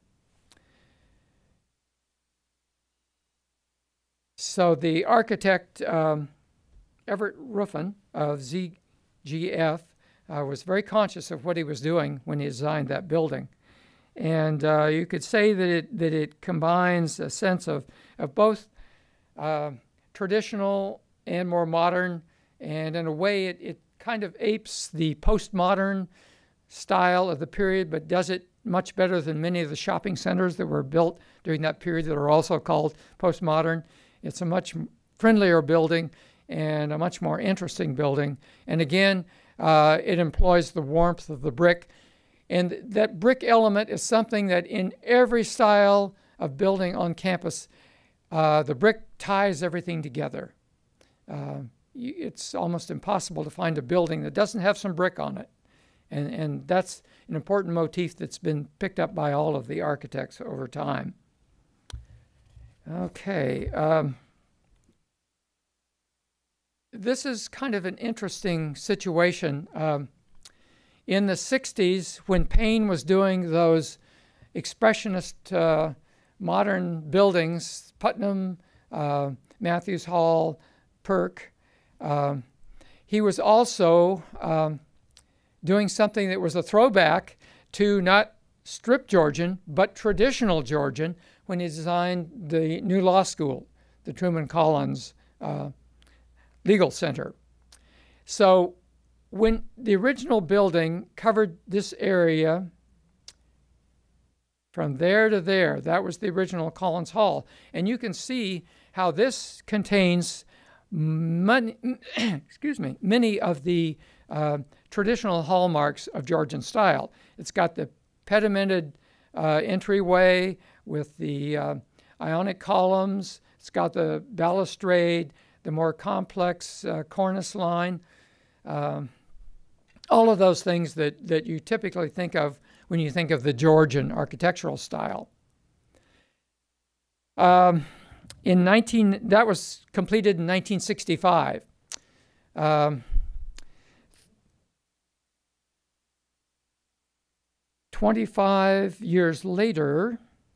So the architect, Everett Ruffin of ZGF, was very conscious of what he was doing when he designed that building. And you could say that it combines a sense of both traditional and more modern, and in a way it kind of apes the postmodern style of the period, but does it much better than many of the shopping centers that were built during that period that are also called postmodern. It's a much friendlier building and a much more interesting building. And again, it employs the warmth of the brick. And that brick element is something that in every style of building on campus, the brick ties everything together. It's almost impossible to find a building that doesn't have some brick on it. And that's an important motif that's been picked up by all of the architects over time. Okay. This is kind of an interesting situation. In the 60s, when Payne was doing those expressionist modern buildings, Putnam, Matthews Hall, Perk, he was also doing something that was a throwback to not strip Georgian, but traditional Georgian when he designed the new law school, the Truman Collins Legal Center. So when the original building covered this area from there to there, that was the original Collins Hall. And you can see how this contains many of the traditional hallmarks of Georgian style. It's got the pedimented entryway with the Ionic columns. It's got the balustrade, the more complex cornice line. All of those things that you typically think of when you think of the Georgian architectural style. That was completed in 1965. 25 years later,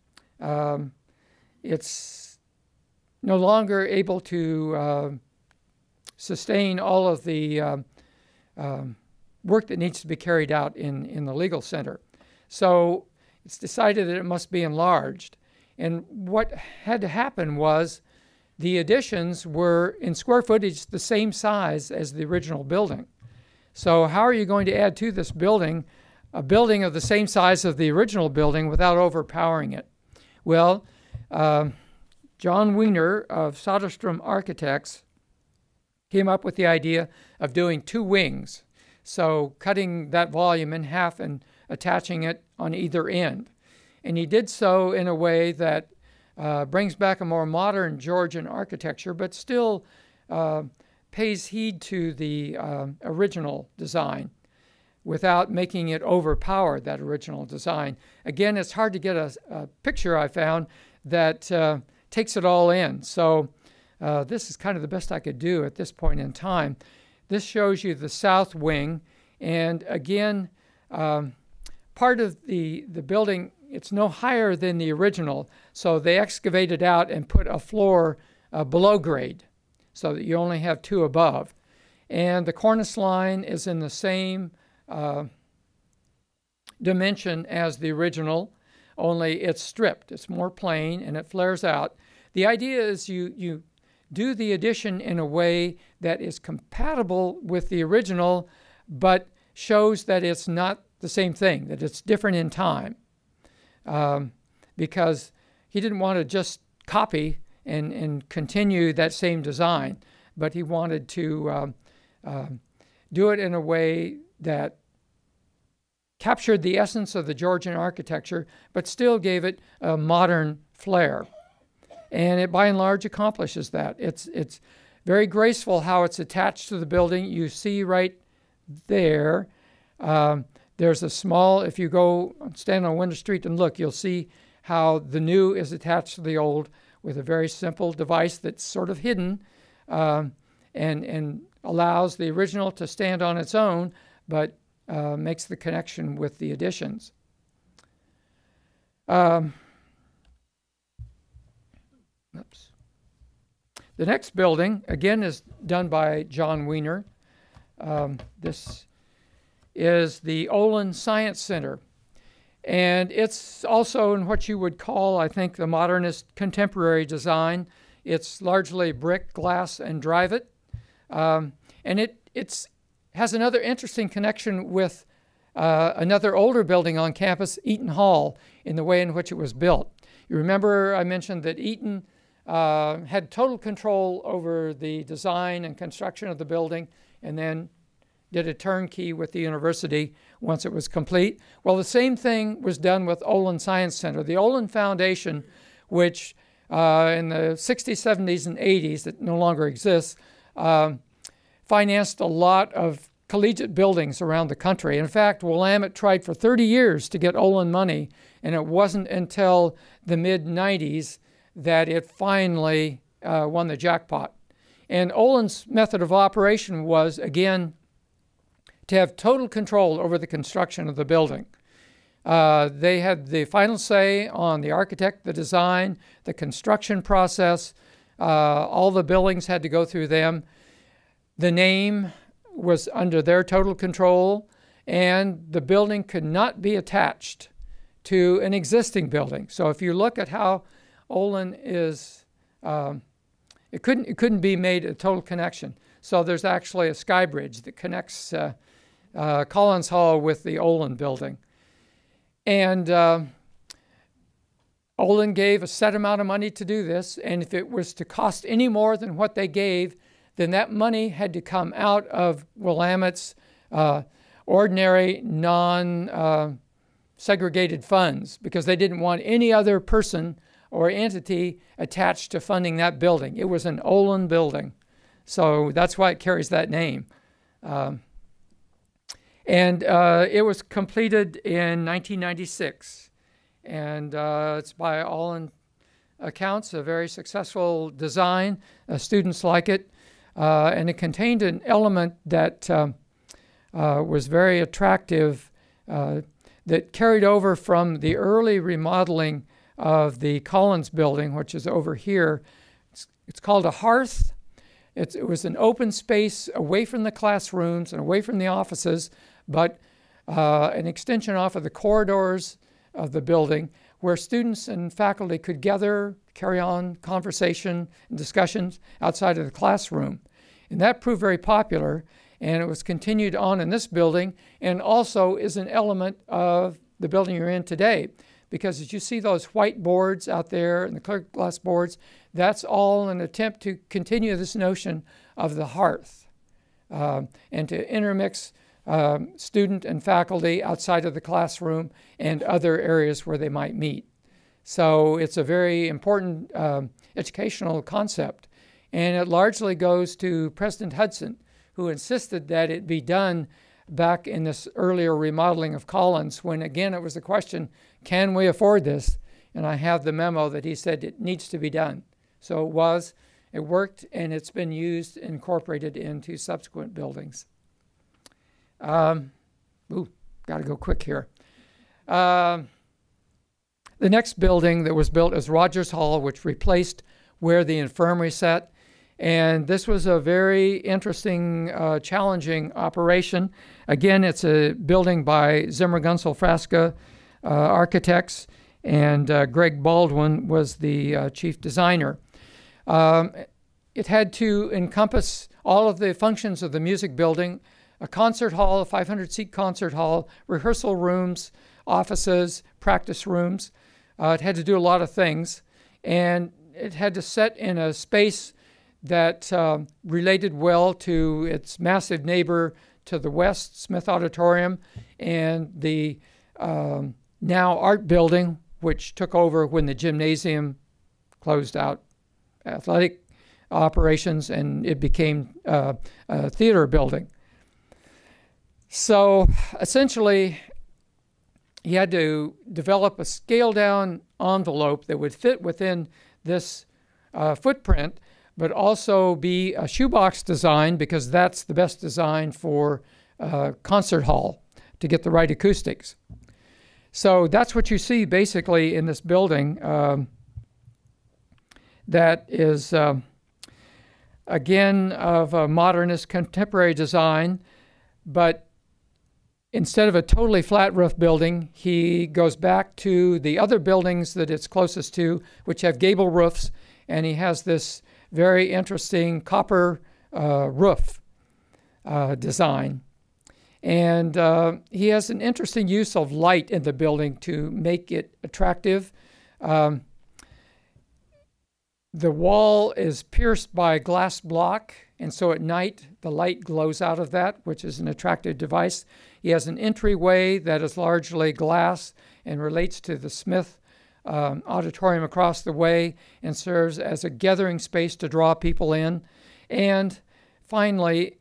it's no longer able to sustain all of the work that needs to be carried out in the legal center. So it's decided that it must be enlarged. And what had to happen was the additions were, in square footage, the same size as the original building. So how are you going to add to this building a building of the same size of the original building without overpowering it? Well, John Wiener of Soderstrom Architects came up with the idea of doing two wings. So cutting that volume in half and attaching it on either end. And he did so in a way that brings back a more modern Georgian architecture, but still pays heed to the original design without making it overpower that original design. Again, it's hard to get a picture I found that takes it all in. So this is kind of the best I could do at this point in time. This shows you the south wing, and again, part of the building, it's no higher than the original, so they excavated out and put a floor below grade so that you only have two above. And the cornice line is in the same dimension as the original, only it's stripped. It's more plain and it flares out. The idea is you do the addition in a way that is compatible with the original, but shows that it's not the same thing, that it's different in time. Because he didn't want to just copy and continue that same design, but he wanted to do it in a way that captured the essence of the Georgian architecture, but still gave it a modern flair. And it, by and large, accomplishes that. It's very graceful how it's attached to the building. You see right there, there's a small, if you go stand on Winter Street and look, you'll see how the new is attached to the old with a very simple device that's sort of hidden and allows the original to stand on its own, but makes the connection with the additions. The next building, again, is done by John Wiener. This is the Olin Science Center. And it's also in what you would call, I think, the modernist contemporary design. It's largely brick, glass, and drive-it. And it has another interesting connection with another older building on campus, Eaton Hall, in the way in which it was built. You remember I mentioned that Eaton had total control over the design and construction of the building, and then did a turnkey with the university once it was complete. Well, the same thing was done with Olin Science Center. The Olin Foundation, which in the 60s, 70s, and 80s, that no longer exists, financed a lot of collegiate buildings around the country. In fact, Willamette tried for 30 years to get Olin money, and it wasn't until the mid-90s that it finally won the jackpot. And Olin's method of operation was, again, to have total control over the construction of the building. They had the final say on the architect, the design, the construction process. All the buildings had to go through them. The name was under their total control, and the building could not be attached to an existing building. So if you look at how Olin is, it couldn't be made a total connection. So there's actually a sky bridge that connects Collins Hall with the Olin building. And Olin gave a set amount of money to do this, and if it was to cost any more than what they gave, then that money had to come out of Willamette's ordinary, non-segregated funds, because they didn't want any other person or entity attached to funding that building. It was an Olin building, so that's why it carries that name. It was completed in 1996, and it's by all accounts a very successful design. Students like it, and it contained an element that was very attractive, that carried over from the early remodeling of the Collins building, which is over here. It's called a hearth. It was an open space away from the classrooms and away from the offices, but an extension off of the corridors of the building where students and faculty could gather, carry on conversation and discussions outside of the classroom. And that proved very popular, and it was continued on in this building, and also is an element of the building you're in today. Because as you see those white boards out there and the clear glass boards, that's all an attempt to continue this notion of the hearth and to intermix student and faculty outside of the classroom and other areas where they might meet. So it's a very important educational concept. And it largely goes to President Hudson, who insisted that it be done back in this earlier remodeling of Collins, when again it was the question, can we afford this? And I have the memo that he said it needs to be done. So it worked, and it's been used, incorporated into subsequent buildings. Got to go quick here. The next building that was built is Rogers Hall, which replaced where the infirmary sat. And this was a very interesting, challenging operation. Again, it's a building by Zimmer Gunsel Frasca Architects, and Greg Baldwin was the chief designer. It had to encompass all of the functions of the music building: a concert hall, a 500-seat concert hall, rehearsal rooms, offices, practice rooms. It had to do a lot of things, and it had to set in a space that related well to its massive neighbor to the west, Smith Auditorium, and the now art building, which took over when the gymnasium closed out athletic operations and it became a theater building. So essentially, he had to develop a scaled-down envelope that would fit within this footprint, but also be a shoebox design, because that's the best design for a concert hall to get the right acoustics. So that's what you see basically in this building. That is, again, of a modernist contemporary design, but instead of a totally flat roof building, he goes back to the other buildings that it's closest to, which have gable roofs, and he has this very interesting copper roof design. And he has an interesting use of light in the building to make it attractive. The wall is pierced by a glass block, and so at night the light glows out of that, which is an attractive device. He has an entryway that is largely glass and relates to the Smith auditorium across the way and serves as a gathering space to draw people in. And finally,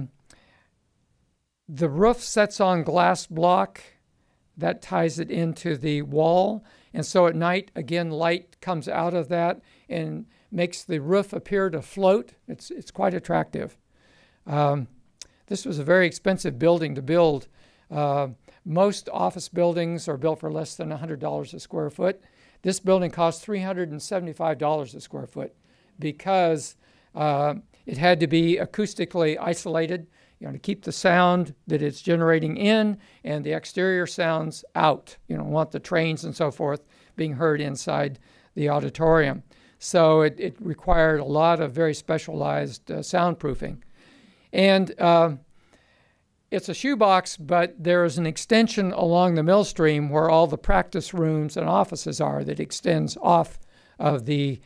the roof sets on glass block that ties it into the wall. And so at night, again, light comes out of that and makes the roof appear to float. It's quite attractive. This was a very expensive building to build. Most office buildings are built for less than $100 a square foot. This building cost $375 a square foot because it had to be acoustically isolated, to keep the sound that it's generating in and the exterior sounds out. Want the trains and so forth being heard inside the auditorium. So it required a lot of very specialized soundproofing. And it's a shoebox, but there is an extension along the mill stream where all the practice rooms and offices are that extends off of the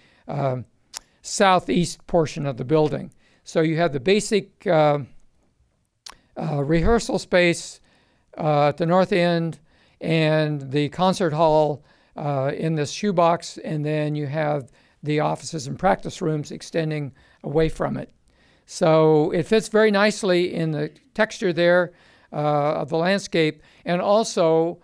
southeast portion of the building. So you have the basic rehearsal space at the north end, and the concert hall in this shoebox, and then you have the offices and practice rooms extending away from it. So it fits very nicely in the texture there of the landscape. And also,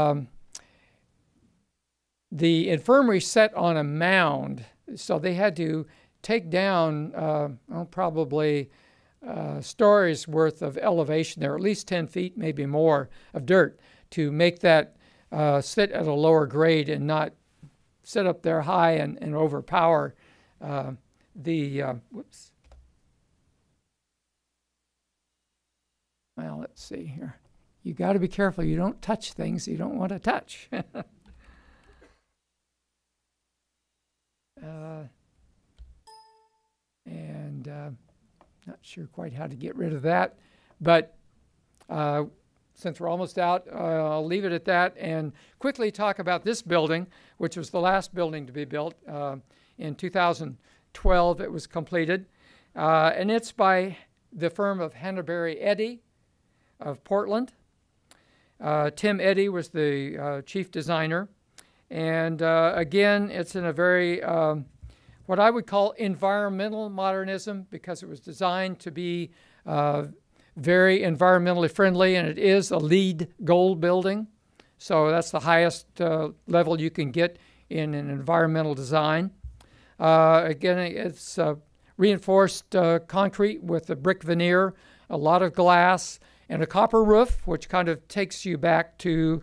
the infirmary set on a mound, so they had to take down probably stories worth of elevation there, at least 10 feet, maybe more, of dirt to make that sit at a lower grade and not sit up there high and overpower whoops. Well, let's see here. You got to be careful. You don't touch things you don't want to touch. Not sure quite how to get rid of that, but since we're almost out, I'll leave it at that and quickly talk about this building, which was the last building to be built. In 2012, it was completed, and it's by the firm of Hannaberry Eddy of Portland. Tim Eddy was the chief designer, and again, it's in a very what I would call environmental modernism, because it was designed to be very environmentally friendly, and it is a LEED Gold building. So that's the highest level you can get in an environmental design. Again, it's reinforced concrete with a brick veneer, a lot of glass, and a copper roof, which kind of takes you back to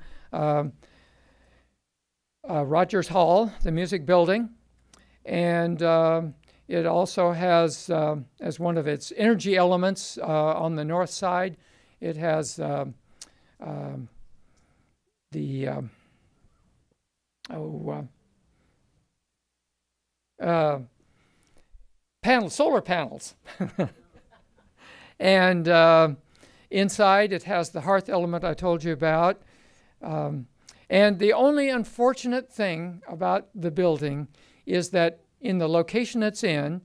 Rogers Hall, the music building. And it also has, as one of its energy elements on the north side, it has solar panels. And inside it has the hearth element I told you about. And the only unfortunate thing about the building is that in the location it's in,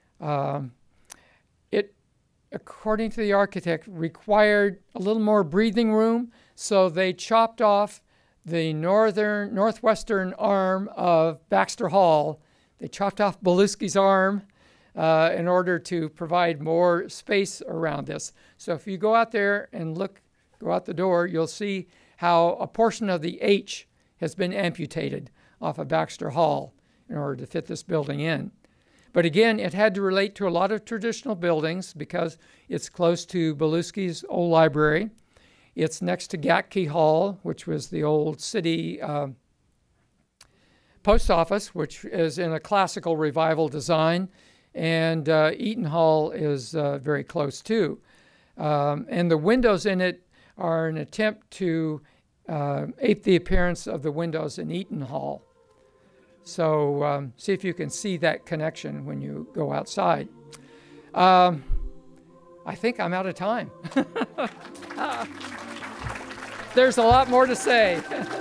it, according to the architect, required a little more breathing room, so they chopped off the northwestern arm of Baxter Hall. They chopped off Beluski's arm in order to provide more space around this. So if you go out there and go out the door, you'll see how a portion of the H has been amputated off of Baxter Hall in order to fit this building in. But again, it had to relate to a lot of traditional buildings because it's close to Beluski's old library. It's next to Gatke Hall, which was the old city post office, which is in a classical revival design. And Eaton Hall is very close too. And the windows in it are an attempt to ape the appearance of the windows in Eaton Hall. So see if you can see that connection when you go outside. I think I'm out of time. There's a lot more to say.